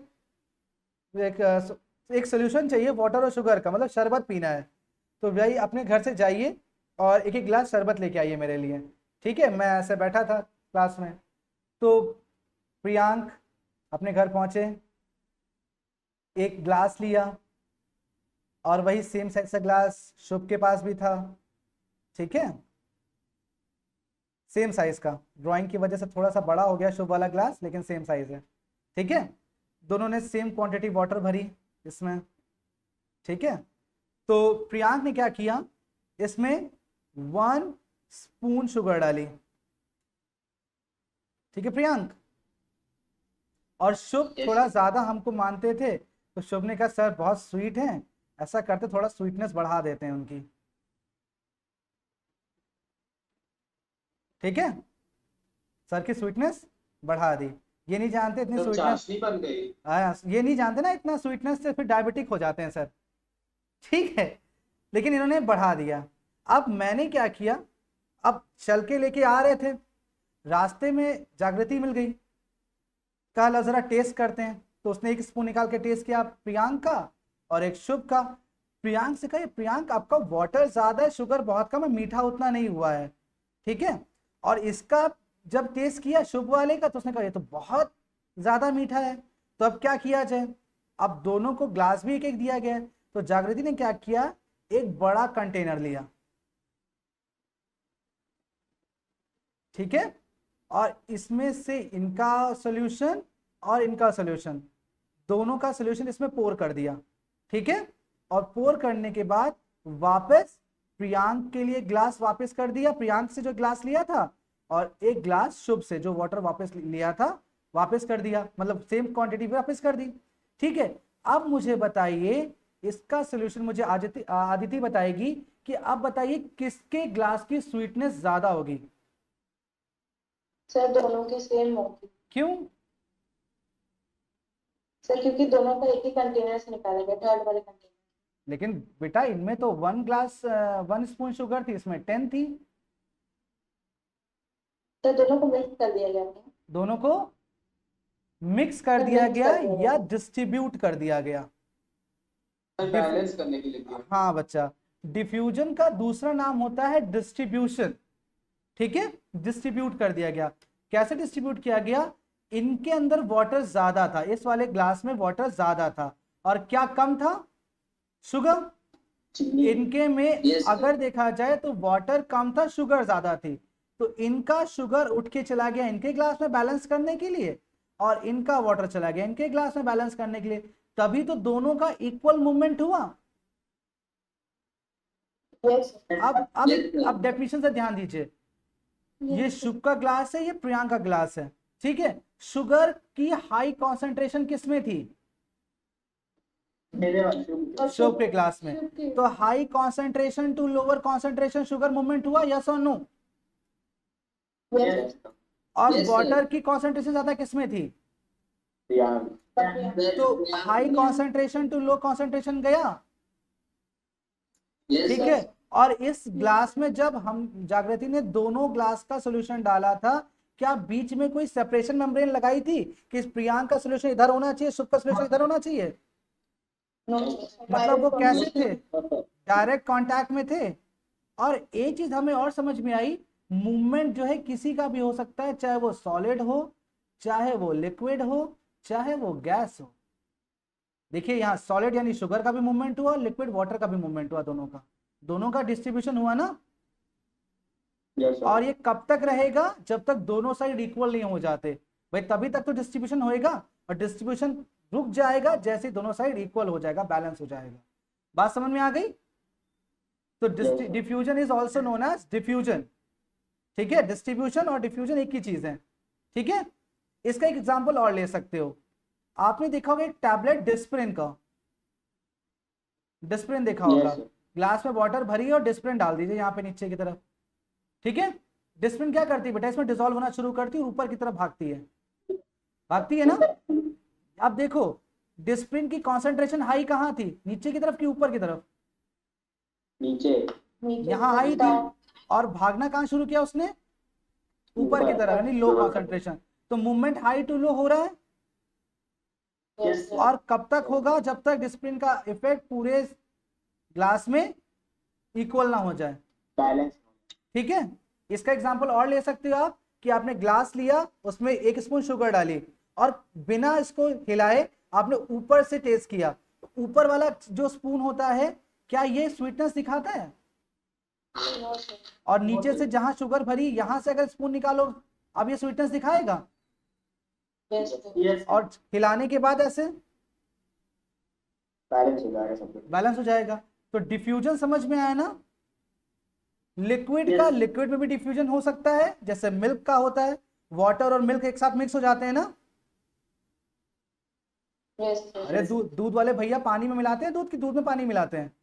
एक सोल्यूशन चाहिए, वाटर और शुगर का, मतलब शरबत पीना है। तो भाई अपने घर से जाइए और एक एक गिलास शरबत लेके आइए मेरे लिए। ठीक है, मैं ऐसे बैठा था क्लास में, तो प्रियांक अपने घर पहुंचे, एक ग्लास लिया और वही सेम साइज का ग्लास शुभ के पास भी था। ठीक है, सेम साइज का, ड्राइंग की वजह से थोड़ा सा बड़ा हो गया शुभ वाला ग्लास, लेकिन सेम साइज है। ठीक है, दोनों ने सेम क्वांटिटी वाटर भरी इसमें। ठीक है, तो प्रियांक ने क्या किया, इसमें 1 स्पून शुगर डाली। ठीक है प्रियांक, और शुभ Yes, थोड़ा sir. ज्यादा हमको मानते थे, तो शुभ ने कहा सर बहुत स्वीट है, ऐसा करते थोड़ा स्वीटनेस बढ़ा देते हैं उनकी। ठीक है, सर की स्वीटनेस बढ़ा दी। ये नहीं जानते इतनी स्वीटनेस, चाशनी बन गई। ये नहीं जानते ना, इतना स्वीटनेस से फिर डायबिटिक हो जाते हैं सर। ठीक है, लेकिन इन्होंने बढ़ा दिया। अब मैंने क्या किया, अब चल के लेके आ रहे थे, रास्ते में जागृति मिल गई, कहा ला जरा टेस्ट करते हैं, तो उसने 1 स्पून निकाल के टेस्ट किया प्रियांक का और एक शुभ का। प्रियांक से कहा प्रियांक आपका वाटर ज्यादा है, शुगर बहुत कम है, मीठा उतना नहीं हुआ है। ठीक है, और इसका जब टेस्ट किया शुभ वाले का, तो उसने कहा ये तो बहुत ज्यादा मीठा है। तो अब क्या किया जाए, अब दोनों को ग्लास भी एक एक दिया गया है, तो जागृति ने क्या किया, एक बड़ा कंटेनर लिया। ठीक है, और इसमें से इनका सॉल्यूशन और इनका सॉल्यूशन, दोनों का सॉल्यूशन इसमें पोर कर दिया। ठीक है, और पोर करने के बाद वापस प्रियांक के लिए ग्लास वापस कर दिया, प्रियांक से जो ग्लास लिया था, और एक ग्लास शुभ से जो वाटर वापस लिया था वापस कर दिया, मतलब सेम क्वांटिटी वापस कर दी। ठीक है, अब मुझे बताइए इसका सॉल्यूशन, मुझे आदिति बताएगी कि अब बताइए किसके ग्लास की स्वीटनेस ज्यादा होगी। सर दोनों की सेम होगी। क्यों? सर क्योंकि दोनों का एक ही कंटेनर से निकाला गया, थर्ड वाले कंटेनर। लेकिन बेटा इनमें तो 1 स्पून शुगर थी, इसमें 10 थी। सर दोनों को मिक्स कर दिया गया था। दोनों को मिक्स कर तो दिया mix गया कर दिया या गया। डिस्ट्रीब्यूट कर दिया गया? बैलेंस करने के लिए किया। हाँ बच्चा, डिफ्यूजन का दूसरा नाम होता है डिस्ट्रीब्यूशन। ठीक है, डिस्ट्रीब्यूट कर दिया गया। कैसे डिस्ट्रीब्यूट किया गया, इनके अंदर वाटर ज्यादा था, इस वाले ग्लास में वाटर ज्यादा था, और क्या कम था, शुगर। इनके में Yes, sir. अगर देखा जाए तो वाटर कम था, शुगर ज्यादा थी, तो इनका शुगर उठ के चला गया इनके ग्लास में बैलेंस करने के लिए, और इनका वाटर चला गया इनके ग्लास में बैलेंस करने के लिए, तभी तो दोनों का इक्वल मूवमेंट हुआ। Yes, sir. अब डेफिनेशन से ध्यान दीजिए, ये शुभ का ग्लास है, ये प्रियांक का ग्लास है। ठीक है, शुगर की हाई कॉन्सेंट्रेशन किस में थी? मेरे वाले शुभ के क्लास में। शुभ की। तो high concentration to lower concentration sugar movement हुआ, यस और नो? Yes. और Yes, sir. वाटर की कॉन्सेंट्रेशन ज्यादा किस में थी? तो high concentration to low concentration गया, Yes, ठीक sir. है। और इस ग्लास में जब हम जागृति ने दोनों ग्लास का सॉल्यूशन डाला था, क्या बीच में कोई सेपरेशन मेम्ब्रेन लगाई थी कि प्रियांक का सॉल्यूशन इधर होना चाहिए, शुभ का सॉल्यूशन इधर होना चाहिए? No. मतलब वो कैसे थे? हाँ, डायरेक्ट कांटेक्ट में थे। और एक चीज हमें और समझ में आई, मूवमेंट जो है किसी का भी हो सकता है, चाहे वो सॉलिड हो, चाहे वो लिक्विड हो, चाहे वो गैस हो। देखिए यहाँ सॉलिड यानी शुगर का भी मूवमेंट हुआ, लिक्विड वाटर का भी मूवमेंट हुआ, दोनों का डिस्ट्रीब्यूशन हुआ ना। और ये कब तक रहेगा? जब तक दोनों साइड इक्वल नहीं हो जाते भाई, तभी तक तो डिस्ट्रीब्यूशन होएगा। और डिस्ट्रीब्यूशन रुक जाएगा जैसे दोनों साइड इक्वल हो जाएगा, बैलेंस हो जाएगा। बात समझ में आ गई? तो diffusion is also known as diffusion, ठीक है। डिस्ट्रीब्यूशन और डिफ्यूजन एक ही चीज है, ठीक है। इसका एक एग्जांपल और ले सकते हो, आपने देखा होगा एक टैबलेट डिस्प्रिन का, डिस्प्रिन देखा होगा। ग्लास में वाटर भरी है और डिस्प्रिन डाल दीजिए यहाँ पे नीचे की तरफ, ठीक है। डिस्प्रिन क्या करती है बेटा? इसमें डिसॉल्व होना शुरू करती है और ऊपर की तरफ भागती है ना। अब देखो डिस्प्रिन की कॉन्सेंट्रेशन हाई कहाँ थी, नीचे की तरफ कि ऊपर की तरफ? नीचे। यहाँ हाई थी। और भागना कहाँ शुरू किया उसने? ऊपर की तरफ, यानी लो कॉन्सेंट्रेशन। तो मूवमेंट हाई टू लो हो रहा है। Yes. और कब तक होगा? जब तक डिस्प्रिन का इफेक्ट पूरे ग्लास में इक्वल ना हो जाए, बैलेंस। ठीक है। इसका एग्जांपल और ले सकते हो आप कि आपने ग्लास लिया, उसमें 1 स्पून शुगर डाली और बिना इसको हिलाए आपने ऊपर से टेस्ट किया, तो ऊपर वाला जो स्पून होता है क्या ये स्वीटनेस दिखाता है? No, sir. और नीचे से जहां शुगर भरी, यहां से अगर स्पून निकालो, अब ये स्वीटनेस दिखाएगा? Yes, sir. यस और हिलाने के बाद ऐसे बैलेंस हो जाएगा सब कुछ। बैलेंस हो जाएगा। तो डिफ्यूजन समझ में आया ना। लिक्विड का Yes. लिक्विड में भी डिफ्यूजन हो सकता है, जैसे मिल्क का होता है, वाटर और मिल्क एक साथ मिक्स हो जाते हैं ना। Yes, sir. अरे दूध वाले भैया पानी में मिलाते हैं दूध की, दूध में पानी मिलाते हैं,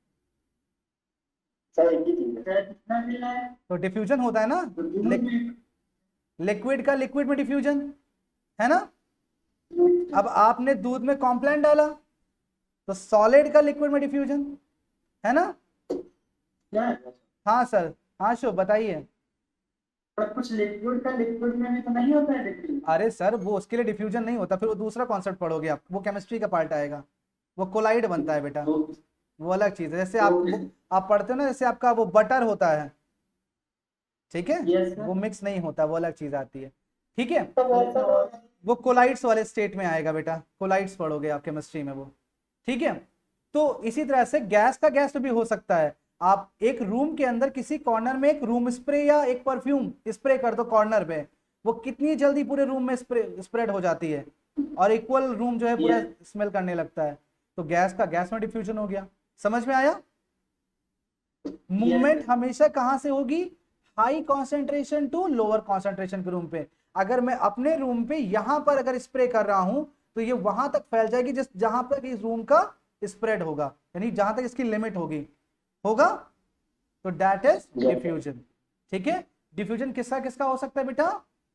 सब एक ही चीज है। कितना मिला है तो डिफ्यूजन होता है ना। तो दूध में लिक्विड का लिक्विड में डिफ्यूजन है ना। अब आपने दूध में कॉम्प्लान डाला तो सॉलिड का लिक्विड में डिफ्यूजन है ना। क्या है? हाँ सर, हाँ शुभ बताइए। पर कुछ लिक्विड का लिक्विड में भी तो नहीं होता है लिक्विड। अरे सर वो उसके लिए डिफ्यूजन नहीं होता, फिर वो दूसरा कॉन्सेप्ट पढ़ोगे आप, वो केमिस्ट्री का पार्ट आएगा, वो कोलाइड बनता है बेटा, वो अलग चीज है। जैसे आप पढ़ते हो ना, जैसे आपका वो बटर होता है, ठीक है, Yes, sir. वो मिक्स नहीं होता, वो अलग चीज आती है, ठीक है। तो water वो कोलाइड्स वाले स्टेट में आएगा बेटा, कोलाइड्स पढ़ोगे आप केमिस्ट्री में वो, ठीक है। तो इसी तरह से गैस का गैस भी हो सकता है। आप एक रूम के अंदर किसी कॉर्नर में एक रूम स्प्रे या एक परफ्यूम स्प्रे कर दो कॉर्नर पे, वो कितनी जल्दी पूरे रूम में स्प्रेड हो जाती है और इक्वल रूम जो है पूरा स्मेल करने लगता है। तो गैस का गैस में डिफ्यूजन हो गया। समझ में आया? मूवमेंट हमेशा कहां से होगी? High concentration to lower concentration के रूम पे। अगर मैं अपने रूम पे यहां पर अगर स्प्रे कर रहा हूं तो ये वहां तक फैल जाएगी जिस जहां पर इस रूम का स्प्रेड होगा, यानी जहां तक इसकी लिमिट होगा तो दैट इज डिफ्यूजन, ठीक है। डिफ्यूजन किसका किसका हो सकता है बेटा?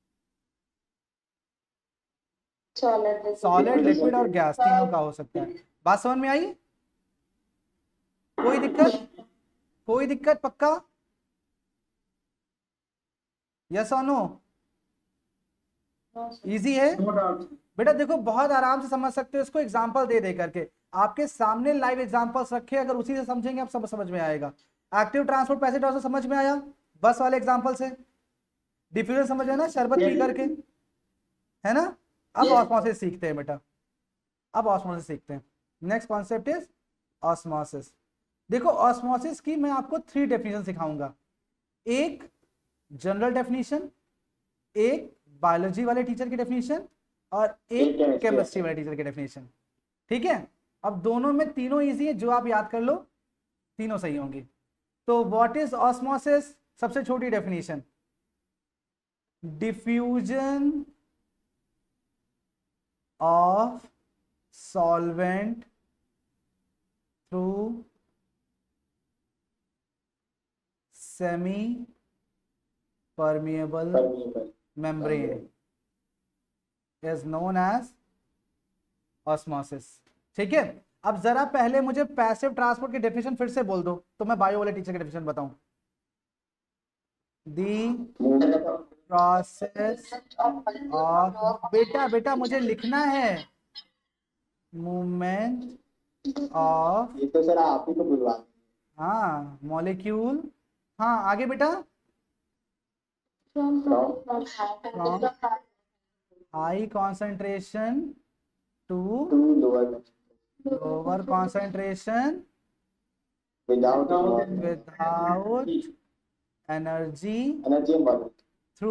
solid. सॉलिड, लिक्विड और गैस, तीनों का हो सकता है। बात समझ में आई? कोई दिक्कत पक्का? यस और नो? No, sir. इजी है नो डाउट। बेटा। देखो बहुत आराम से समझ सकते हो इसको, एग्जांपल दे करके आपके सामने लाइव एग्जांपल्स रखे, अगर उसी से समझेंगे आप सब समझ में आएगा। एक्टिव ट्रांसपोर्ट पैसेज ऑल्सो समझ में आया बस वाले एग्जांपल से। डिफ्यूजन समझ आया ना, शरबत पी करके, है ना। अब Yes. ऑस्मोसिस सीखते हैं बेटा, अब ऑस्मोसिस सीखते हैं। Next concept is osmosis. देखो ऑस्मोसिस की मैं आपको 3 डेफिनेशन सिखाऊंगा, एक जनरल डेफिनेशन, एक बायोलॉजी वाले टीचर की डेफिनेशन और एक chemistry केमिस्ट्री वाले टीचर की डेफिनेशन, ठीक है। अब दोनों में तीनों इजी है, जो आप याद कर लो तीनों सही होंगी। तो व्हाट इज ऑस्मोसिस? सबसे छोटी definition, diffusion of solvent through semi permeable membrane is known as osmosis. ठीक है, अब जरा पहले मुझे पैसिव ट्रांसपोर्ट की डेफिनेशन फिर से बोल दो तो मैं बायो वाले टीचर की डेफिनेशन बताऊं। दी प्रोसेस ऑफ, बेटा मुझे लिखना है, मूवमेंट ऑफ, ये तो सर आप ही को बुलवा। हाँ मॉलिक्यूल, हाँ आगे बेटा, From high concentration to to lower lower concentration without energy energy through,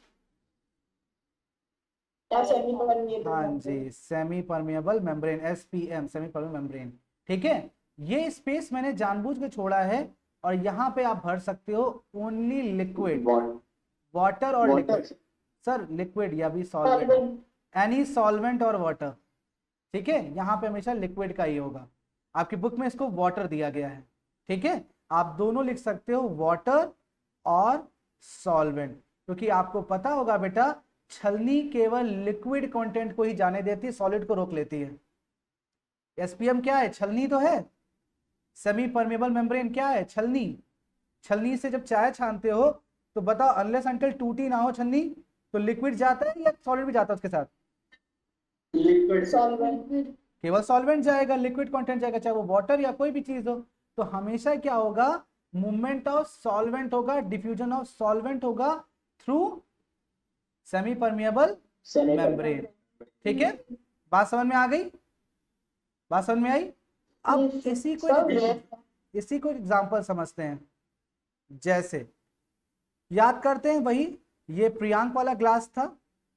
semi-permeable हाँ membrane. जी, semi permeable membrane, SPM, semi permeable membrane. ठीक है, ये स्पेस मैंने जानबूझ के छोड़ा है और यहाँ पे आप भर सकते हो ओनली लिक्विड, वाटर और लिक्विड, सर लिक्विड या भी सॉल्वेंट, Solvent. एनी सॉल्वेंट और वाटर। ठीक है, यहाँ पे हमेशा लिक्विड का ही होगा, आपकी बुक में इसको वाटर दिया गया है। ठीक है, आप दोनों लिख सकते हो, वाटर और सॉल्वेंट, क्योंकि आपको पता होगा बेटा छलनी केवल लिक्विड कंटेंट को ही जाने देती है, सॉलिड को रोक लेती है। एसपीएम क्या है? छलनी तो है। सेमी परमेबल मेम्ब्रेन क्या है? छलनी। छलनी से जब चाय छानते हो तो बताओ, अनलेस अंटिल टूटी ना हो छलनी तो लिक्विड जाता है या सॉलिड भी जाता है उसके साथ? Liquid Solvent. केवल सॉल्वेंट जाएगा, लिक्विड कंटेंट जाएगा, चाहे वो वाटर या कोई भी चीज हो। तो हमेशा क्या होगा? मूवमेंट ऑफ सॉल्वेंट होगा, डिफ्यूजन ऑफ सॉल्वेंट होगा थ्रू सेमी परमिएबल मेम्ब्रेन। ठीक है, बात समझ में आ गई? बात समझ में आई? अब Yes, इसी को sir. इसी को एग्जांपल समझते हैं। जैसे याद करते हैं वही, ये प्रियांक वाला ग्लास था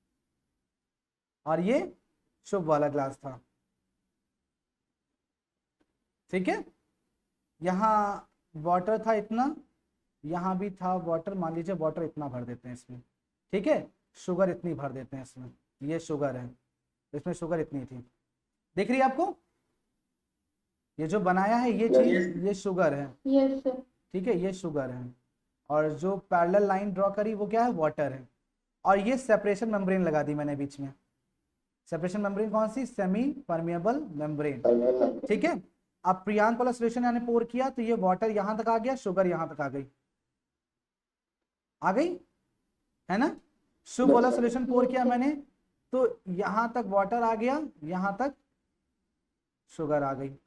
और ये शुभ वाला ग्लास था। ठीक है, यहाँ वाटर था इतना, यहाँ भी था वाटर, मान लीजिए वाटर इतना भर देते हैं इसमें। ठीक है, शुगर इतनी भर देते हैं इसमें, ये शुगर है, इसमें शुगर इतनी थी, दिख रही है आपको? ये जो बनाया है ये चीज, ये शुगर है। Yes, sir. ठीक है, ये शुगर है और जो पैरेलल लाइन ड्रॉ करी वो क्या है? वाटर है। और ये सेपरेशन मेम्ब्रेन लगा दी मैंने बीच में। सेपरेशन मेम्ब्रेन कौन सी? Semi permeable membrane. ठीक है, अब प्रियांक वाला सोल्यूशन यानी पोर किया तो ये वाटर यहां तक आ गया, शुगर यहां तक आ गई, आ गई है ना? शुभ वाला सोल्यूशन पोर किया मैंने तो यहां तक वाटर आ गया, यहां तक शुगर आ गई,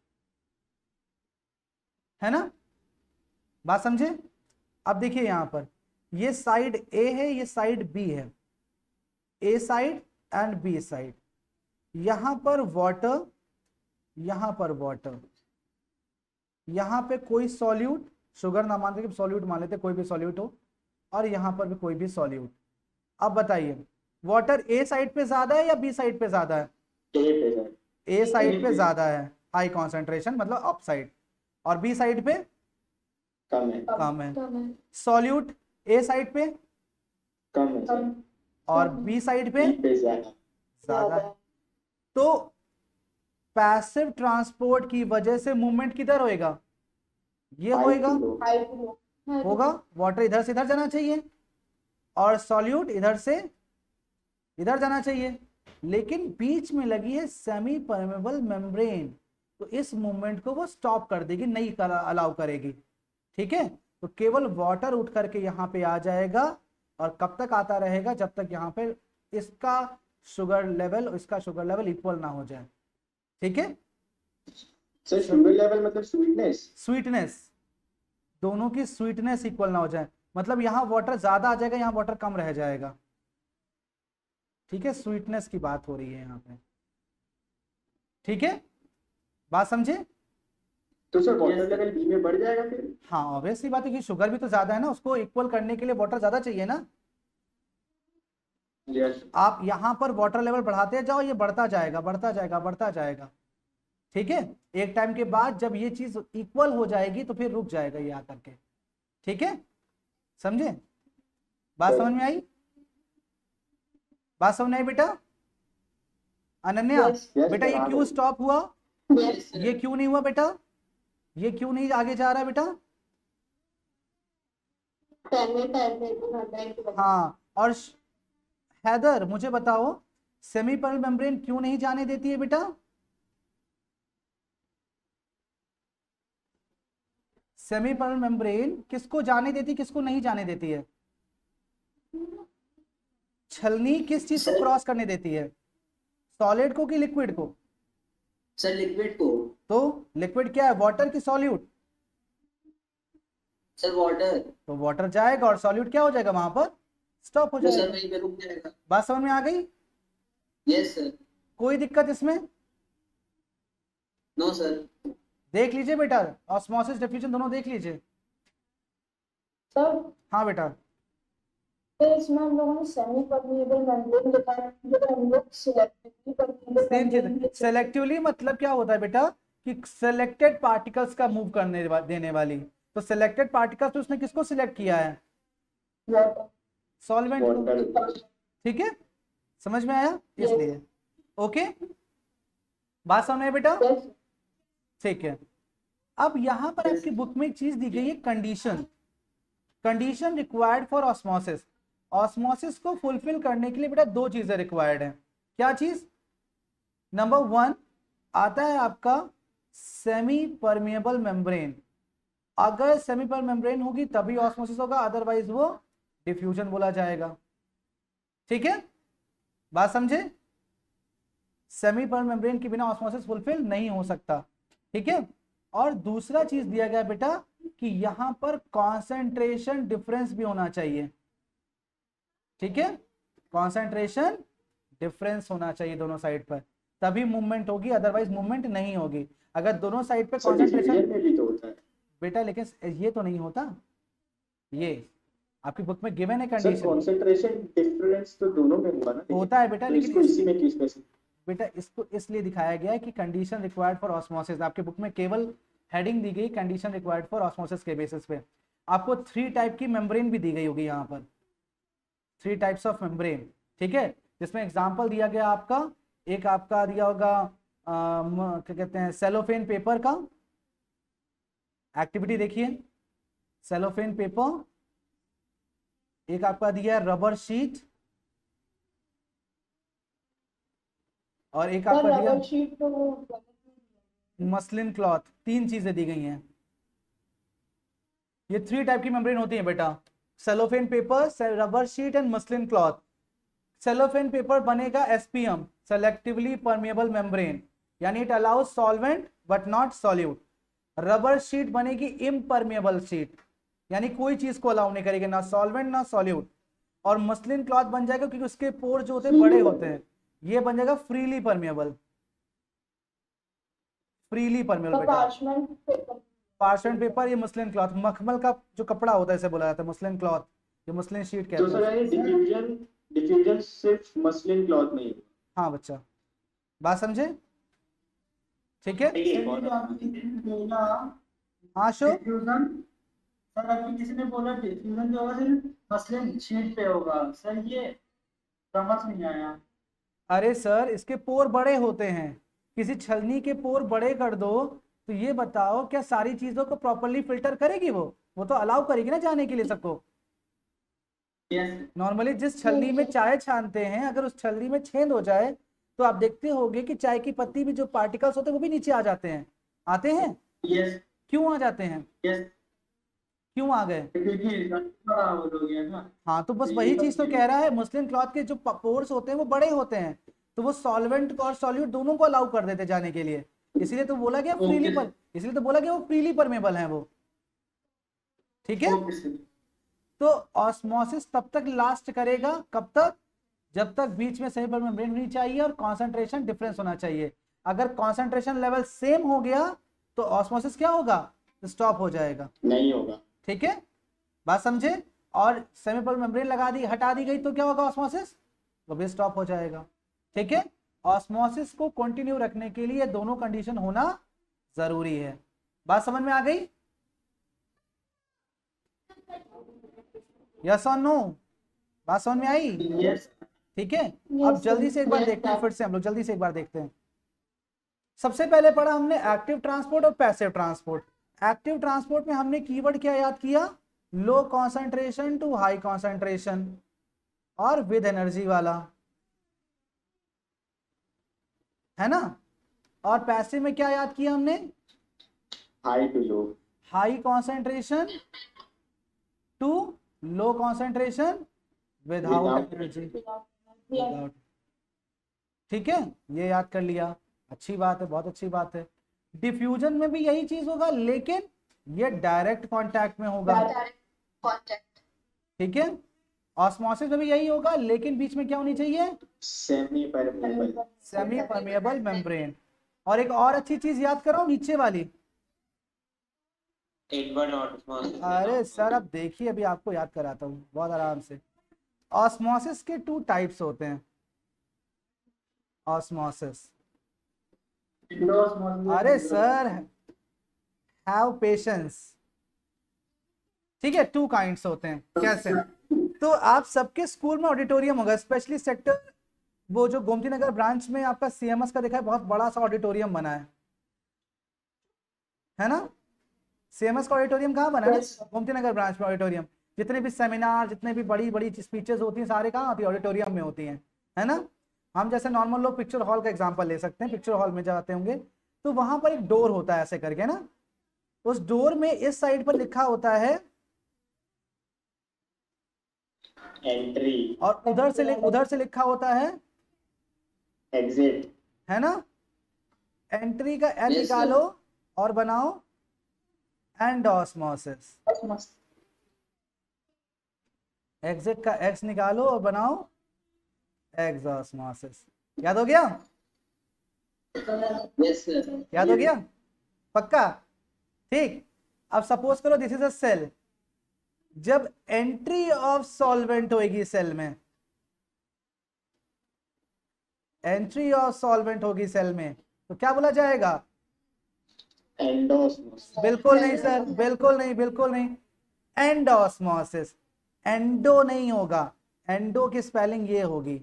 है ना? बात समझे? अब देखिए यहां पर ये साइड ए है, ये साइड बी है, A side and B side. यहां पर वाटर, यहां पर वाटर, यहां पे कोई सॉल्यूट, शुगर ना मान के सॉल्यूट मान लेते, कोई भी सॉल्यूट हो, और यहां पर भी कोई भी सॉल्यूट। अब बताइए वाटर ए साइड पे ज्यादा है या बी साइड पे ज्यादा है? ए साइड पे ज्यादा है, हाई कॉन्सेंट्रेशन मतलब अप साइड, और बी साइड पे कम है कम है। सॉल्यूट ए साइड पे कम है और बी साइड पे ज्यादा है। तो पैसिव ट्रांसपोर्ट की वजह से मूवमेंट किधर होएगा? ये होएगा, High to low. होगा, वाटर इधर से इधर जाना चाहिए और सॉल्यूट इधर से इधर जाना चाहिए, लेकिन बीच में लगी है सेमी परमेबल मेम्ब्रेन, तो इस मूवमेंट को वो स्टॉप कर देगी, नहीं अलाउ करेगी। ठीक है, तो केवल वाटर उठ करके यहाँ पे आ जाएगा और कब तक आता रहेगा? जब तक यहाँ पे इसका शुगर लेवल, इसका शुगर लेवल इक्वल ना हो जाए। ठीक है, सर शुगर लेवल मतलब स्वीटनेस, स्वीटनेस, दोनों की स्वीटनेस इक्वल ना हो जाए, मतलब यहाँ वाटर ज्यादा आ जाएगा, यहाँ वाटर कम रह जाएगा। ठीक है, स्वीटनेस की बात हो रही है यहाँ पे। ठीक है, बात समझे? तो सर वाटर लेवल बी में बढ़ जाएगा फिर? हाँ ऑब्वियसली बात है कि शुगर भी तो ज्यादा है ना, उसको इक्वल करने के लिए वाटर ज्यादा चाहिए ना। यस आप यहाँ पर वाटर लेवल बढ़ाते जाओ, ये बढ़ता जाएगा बढ़ता जाएगा बढ़ता जाएगा। ठीक है, एक टाइम के बाद जब ये चीज इक्वल हो जाएगी तो फिर रुक जाएगा ये आकर के। ठीक है, समझे? बात समझ में आई? बात समझ में आई बेटा? अनन्या Yes. Yes, बेटा sir, ये आ क्यों गई। स्टॉप हुआ, Yes. ये क्यों नहीं हुआ बेटा, ये क्यों नहीं आगे जा रहा है बेटा? हाँ, और हैदर मुझे बताओ सेमीपर्ल मेम्ब्रेन क्यों नहीं जाने देती है बेटा? सेमीपर्ल मेम्ब्रेन किसको जाने देती, किसको नहीं जाने देती है? छलनी किस चीज को क्रॉस करने देती है, सॉलिड को कि लिक्विड को? सर लिक्विड को। तो लिक्विड क्या है, वाटर की सॉल्यूट? Sir water. तो वाटर जाएगा और सॉल्यूट क्या हो जाएगा, वहां पर स्टॉप हो तो सर जाएगा। वहीं पे रुक जाएगा। बात समझ में आ गई? Yes sir. कोई दिक्कत इसमें? No sir. देख लीजिए बेटा, ऑस्मोसिस डिफ्यूजन दोनों देख लीजिए। सर हाँ बेटा, तो इसमें हम लोगों ने सेमी परमिएबल मेम्ब्रेन लिखा है, जो हम लोग सिलेक्टिवली परमिएबल सेम चीज। मेम्ब्रेन सेलेक्टिवली मतलब क्या होता है बेटा, कि सिलेक्टेड पार्टिकल्स का मूव करने देने वाली। तो सिलेक्टेड पार्टिकल्स तो उसने किसको सिलेक्ट किया है, वाटर। सॉल्वेंट को। वाटर। ठीक है, समझ में आया? Yes. इसलिए ओके, बात समझ में आई बेटा? Yes. ठीक है। अब यहाँ पर आपकी बुक में एक चीज दी गई है, condition, condition required for osmosis. Osmosis को फुलफिल करने के लिए बेटा दो चीजें रिक्वायर्ड है। क्या चीज? नंबर 1 आता है आपका सेमी परमिएबल मेम्ब्रेन। अगर सेमी परमिएबल मेम्ब्रेन होगी तभी ऑस्मोसिस होगा, अदरवाइज वो डिफ्यूजन बोला जाएगा। ठीक है, बात समझे? सेमी परमिएबल मेम्ब्रेन के बिना ऑस्मोसिस फुलफिल नहीं हो सकता। ठीक है, और दूसरा चीज दिया गया बेटा कि यहां पर कॉन्सेंट्रेशन डिफरेंस भी होना चाहिए। ठीक है, कॉन्सेंट्रेशन डिफरेंस होना चाहिए दोनों साइड पर, तभी मूवमेंट होगी, अदरवाइज मूवमेंट नहीं होगी। अगर दोनों साइड पे सर कॉन्सेंट्रेशन डिफिजन में भी तो होता है। बेटा, लेकिन ये तो नहीं होता, ये आपकी बुक में गिवन है सर कंडीशन। कॉन्सेंट्रेशन डिफरेंस तो दोनों में हुआ ना, लेकिन होता है बेटा, तो लेकिन इसको इसी में क्यों स्पेसिफिक? बेटा इसको इसलिए दिखाया गया है कि कंडीशन रिक्वायर्ड फॉर ऑस्मोसिस। आपके बुक में केवल हेडिंग दी गई कंडीशन रिक्वायर्ड फॉर ऑस्मोसिस के बेसिस पे। आपको 3 टाइप की मेम्ब्रेन भी दी गई होगी यहाँ पर, 3 टाइप्स ऑफ मेम्ब्रेन। ठीक है, जिसमें एग्जांपल दिया गया आपका, एक आपका दिया होगा क्या कहते हैं, सेलोफेन पेपर का। एक्टिविटी देखिए, सेलोफेन पेपर। एक आपका दिया है रबर शीट, और एक सर आपका दिया रबर शीट तो मसलिन क्लॉथ। 3 चीजें दी गई हैं। ये 3 टाइप की मेम्ब्रेन होती है बेटा, cellophane paper, rubber sheet and muslin cloth. Cellophane paper बनेगा एसपीएम, सेलेक्टिवली परमिएबल मेम्ब्रेन, यानी it allows solvent but not solute. Rubber sheet बनेगी इम्परमिएबल शीट, यानी कोई चीज को अलाउ नहीं करेगी, ना सॉल्वेंट ना सॉल्यूट। और मसलिन क्लॉथ बन जाएगा क्योंकि उसके पोर जो होते हैं बड़े होते हैं, ये बन जाएगा फ्रीली परमिएबल, फ्रीली परमिएबल तो बेटा। Parchment paper. पार्चमेंट पेपर, ये मसलिन क्लॉथ, मखमल का जो कपड़ा होता है इसे बोला जाता है मसलिन क्लॉथ, ये मसलिन शीट तो कहते सर हैं। यानी डिफ्यूजन डिफ्यूजन सिर्फ मसलिन क्लॉथ में ही है। हाँ बच्चा, बात समझे? ठीक है, सर ये जो आपने किसी ने बोला हाँ शो। डिफ्यूजन, सर अभी किसी ने बोला डिफ्यूजन जो होगा सिर्फ मसलिन शीट पे होगा, सर ये समझ नहीं आया। अरे सर, इसके पोर बड़े होते हैं, किसी छलनी के पोर बड़े कर दो तो ये बताओ क्या सारी चीजों को प्रॉपरली फिल्टर करेगी? वो तो अलाउ करेगी ना जाने के लिए सबको। यस। नॉर्मली जिस छलनी में चाय छानते हैं, अगर उस छलनी में छेद हो जाए तो आप देखते होगे कि चाय की पत्ती में जो पार्टिकल्स होते हैं वो भी नीचे आ जाते हैं। आते हैं? यस। क्यों आ जाते हैं? यस। क्यों आ गए? क्योंकि बड़ा हो गया ना। हाँ, तो बस वही चीज तो कह रहा है, मुस्लिम क्लॉथ के जो पोर्स होते हैं वो बड़े होते हैं, तो वो सॉल्वेंट और सॉल्यूट दोनों को अलाउ कर देते जाने के लिए। इसीलिए तो बोला गया फ्रीली पर, इसलिए तो बोला गया वो फ्रीली परमेबल है वो। ठीक है, ओके सर। तो ऑस्मोसिस तब तक लास्ट करेगा, कब तक? जब तक बीच में सही पर मेम्ब्रेन होनी चाहिए और कॉन्सेंट्रेशन डिफरेंस होना चाहिए। अगर कॉन्सेंट्रेशन लेवल सेम हो गया तो ऑस्मोसिस क्या होगा? स्टॉप हो जाएगा। नहीं होगा। ठीक है, बात समझे? और सेमीपल मेम्ब्रेन लगा दी, हटा दी गई तो क्या होगा? ऑस्मोसिस वो भी स्टॉप हो जाएगा। ठीक है, ऑस्मोसिस को कंटिन्यू रखने के लिए दोनों कंडीशन होना जरूरी है। बात समझ में आ गई? यस और नो? बात समझ में आई? यस। ठीक है, अब जल्दी से एक बार देखते हैं, फिर से हम लोग जल्दी से एक बार देखते हैं। सबसे पहले पढ़ा हमने एक्टिव ट्रांसपोर्ट और पैसिव ट्रांसपोर्ट। एक्टिव ट्रांसपोर्ट में हमने कीवर्ड क्या याद किया, low concentration to high concentration और विद एनर्जी वाला, है ना। और पैसिव में क्या याद किया हमने, high to low, high concentration to low concentration without energy. ठीक है, ये याद कर लिया, अच्छी बात है, बहुत अच्छी बात है। डिफ्यूजन में भी यही चीज होगा, लेकिन ये डायरेक्ट कांटेक्ट में होगा, ठीक है। ऑस्मोसिस में भी यही होगा, लेकिन बीच में क्या होनी चाहिए, semi permeable, semi permeable membrane. और एक और अच्छी चीज याद करो नीचे वाली, इनवर्ड ऑस्मोसिस। अरे सर अब देखिए, अभी आपको याद कराता हूँ बहुत आराम से। ऑस्मोसिस के 2 टाइप्स होते हैं। ऑस्मोसिस, अरे सर हैव पेशेंस, ठीक है, 2 काइंड्स होते हैं। कैसे, तो आप सबके स्कूल में ऑडिटोरियम होगा, स्पेशली सेक्टर वो जो गोमती नगर ब्रांच में आपका सीएमएस का देखा है, बहुत बड़ा सा ऑडिटोरियम बना है ना। सीएमएस का ऑडिटोरियम कहाँ बना है, गोमती नगर ब्रांच में ऑडिटोरियम। जितने भी सेमिनार, जितने भी बड़ी बड़ी स्पीचेस होती हैं, सारे कहाँ होती है, ऑडिटोरियम में होती हैं, है ना। हम जैसे नॉर्मल लोग पिक्चर हॉल का एग्जांपल ले सकते हैं, पिक्चर हॉल में जाते होंगे तो वहां पर एक डोर होता है ऐसे करके ना, उस डोर में इस साइड पर लिखा होता है एंट्री, और उधर से लिखा होता है एग्जिट, है ना। एंट्री का एन Yes, sir. निकालो और बनाओ एंडोस्मोसिस, एग्जिट का एक्स निकालो और बनाओ एक्सोस्मोसिस। याद हो गया, यस सर। याद हो गया, पक्का, ठीक। अब सपोज करो दिस इज अ सेल, जब एंट्री ऑफ सॉल्वेंट होगी सेल में, एंट्री ऑफ सॉल्वेंट होगी सेल में, तो क्या बोला जाएगा, एंडोस्मोसिस, बिल्कुल नहीं सर, बिल्कुल नहीं, बिल्कुल नहीं, एंडोस्मोसिस। एंडो नहीं होगा, एंडो की स्पेलिंग ये होगी,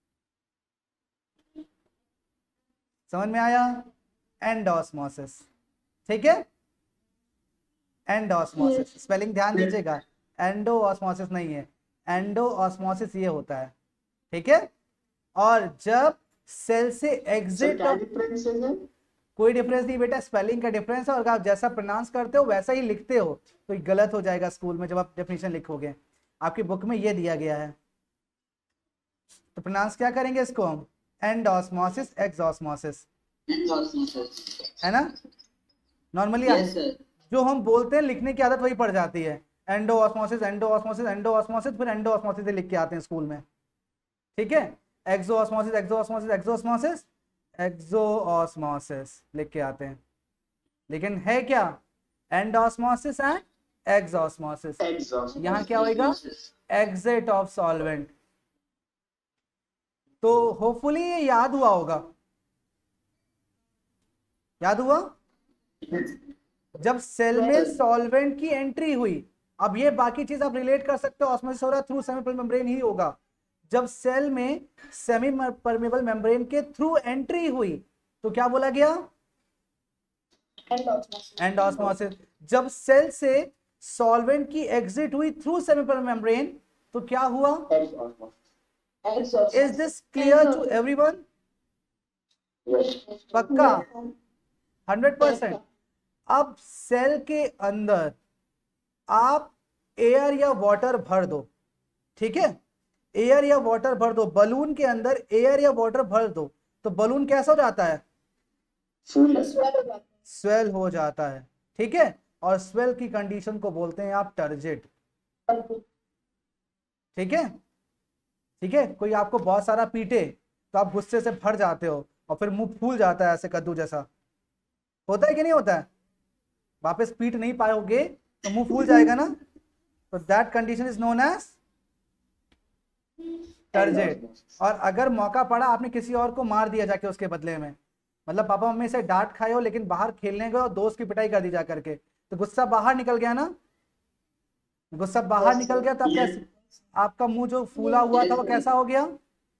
समझ में आया, एंडोस्मोसिस, ठीक है। एंडोस्मोसिस स्पेलिंग ध्यान दीजिएगा, एंडोऑस्मोसिस नहीं है, एंडोऑस्मोसिस ये होता है, ठीक है। और जब सेल से एग्जिट, क्या डिफरेंस है? कोई डिफरेंस नहीं बेटा, स्पेलिंग का डिफरेंस है, और आप जैसा प्रोनाउंस करते हो वैसा ही लिखते हो, तो ये गलत हो जाएगा स्कूल में जब आप डेफिनेशन लिखोगे। आपकी बुक में ये दिया गया है, तो प्रोनाउंस क्या करेंगे इसको हम, एंडोस्मोसिस एक्सोस्मोसिस, है ना। Normally yes sir. जो हम बोलते हैं लिखने की आदत वही पड़ जाती है, एंडोऑस्मोसिस एंडोऑस्मोसिस एंडोऑस्मोसिस, फिर एंडोऑस्मोसिस से लिख के आते हैं स्कूल में, ठीक है। एक्सोऑस्मोसिस एक्सोऑस्मोसिस एक्सोऑस्मोसिस एक्सोऑस्मोसिस लिख के आते हैं, लेकिन है क्या, एंडोऑस्मोसिस एंड एक्सोऑस्मोसिस। एग्जॉस्ट, यहाँ क्या होएगा, एग्जिट ऑफ सॉल्वेंट। तो होपफुली ये याद हुआ होगा, याद हुआ, जब सेल में सॉल्वेंट की एंट्री हुई। अब ये बाकी चीज आप रिलेट कर सकते हो, ऑस्मोसिस हो रहा है थ्रू सेमी परमेबल मेम्ब्रेन ही होगा। जब सेल में सेमी परमेबल मेम्ब्रेन के थ्रू एंट्री हुई तो क्या बोला गया, एंडोस्मोसिस। जब सेल से सॉल्वेंट की एग्जिट हुई थ्रू सेमी परमेबल मेम्ब्रेन तो क्या हुआ, is this clear to everyone, पक्का 100%। अब सेल के अंदर आप एयर या वाटर भर दो, ठीक है, एयर या वाटर भर दो, बलून के अंदर एयर या वाटर भर दो, तो बलून कैसा हो जाता है, स्वेल हो जाता है, ठीक है। और स्वेल की कंडीशन को बोलते हैं आप टर्जिड, ठीक है, ठीक है। कोई आपको बहुत सारा पीटे तो आप गुस्से से भर जाते हो और फिर मुंह फूल जाता है ऐसे कद्दू जैसा, होता है कि नहीं होता है, वापस पीट नहीं पाओगे तो मुंह फूल जाएगा ना, तो that condition is known as turgid. और अगर मौका पड़ा आपने किसी और को मार दिया जाके उसके बदले में, मतलब पापा मम्मी से डांट खाए हो लेकिन बाहर खेलने गए और दोस्त की पिटाई कर दी जा करके, तो गुस्सा बाहर निकल गया ना, गुस्सा बाहर निकल गया, तब कैसे आपका मुंह जो फूला हुआ था वो कैसा हो गया,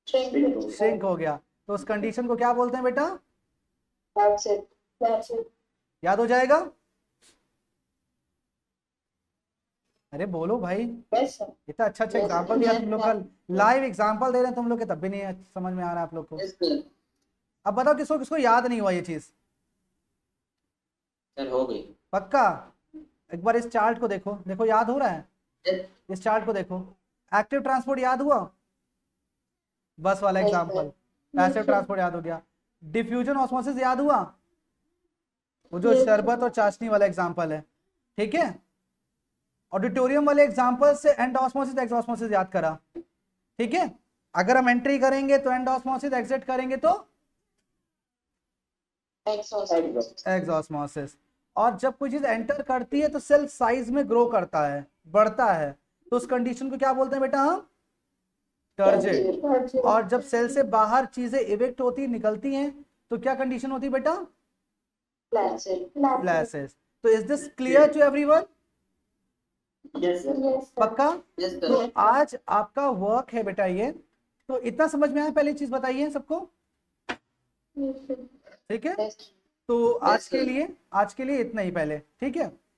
Shrink. श्रिंक हो गया। तो उस कंडीशन को क्या बोलते हैं बेटा? That's it. That's it. याद हो जाएगा? अरे बोलो भाई, Yes, sir. इतना अच्छा Yes, एग्जांपल दिया yes, तुम लोग sir. का, लाइव एग्जांपल दे रहे हैं तुम लोग के, तब भी नहीं समझ में आ रहा है आप लोग को। Yes sir. अब बताओ किसको किसको याद नहीं हुआ ये चीज? सर हो गई। पक्का? एक बार इस चार्ट को देखो, देखो याद हो रहा है? यस इस चार्ट को देखो, एक्टिव ट्रांसपोर्ट याद हुआ? बस वाला Yes, example. sir. Passive Yes, transport याद हो गया। डिफ्यूजन ऑस्मोसिस याद हुआ? वो जो Yes, sir. शरबत और चाशनी वाला एग्जांपल है, ठीक है। ऑडिटोरियम वाले एग्जांपल से एंड ऑस्मोसिस एक्सऑस्मोसिस याद करा, ठीक है। अगर हम एंट्री करेंगे तो एंड ऑस्मोसिस, एग्जिट करेंगे तो एक्सऑस्मोसिस। और जब कोई चीज एंटर करती है तो सेल साइज में ग्रो करता है, बढ़ता है, तो उस कंडीशन को क्या बोलते हैं बेटा हम? टर्जिट। Turgid. और जब सेल से बाहर चीजें इवेक्ट होती निकलती हैं तो क्या कंडीशन होती है बेटा? Flaccid. फ्लैसेस। तो is this clear to everyone? Yes, sir. Yes, sir. पक्का? यस तो सर। आज आपका वर्क है बेटा ये, तो इतना समझ में आया? पहली चीज बताइए सबको, Yes, sir. ठीक है। Yes. तो आज Yes, के sir. लिए इतना ही पहले, ठीक है।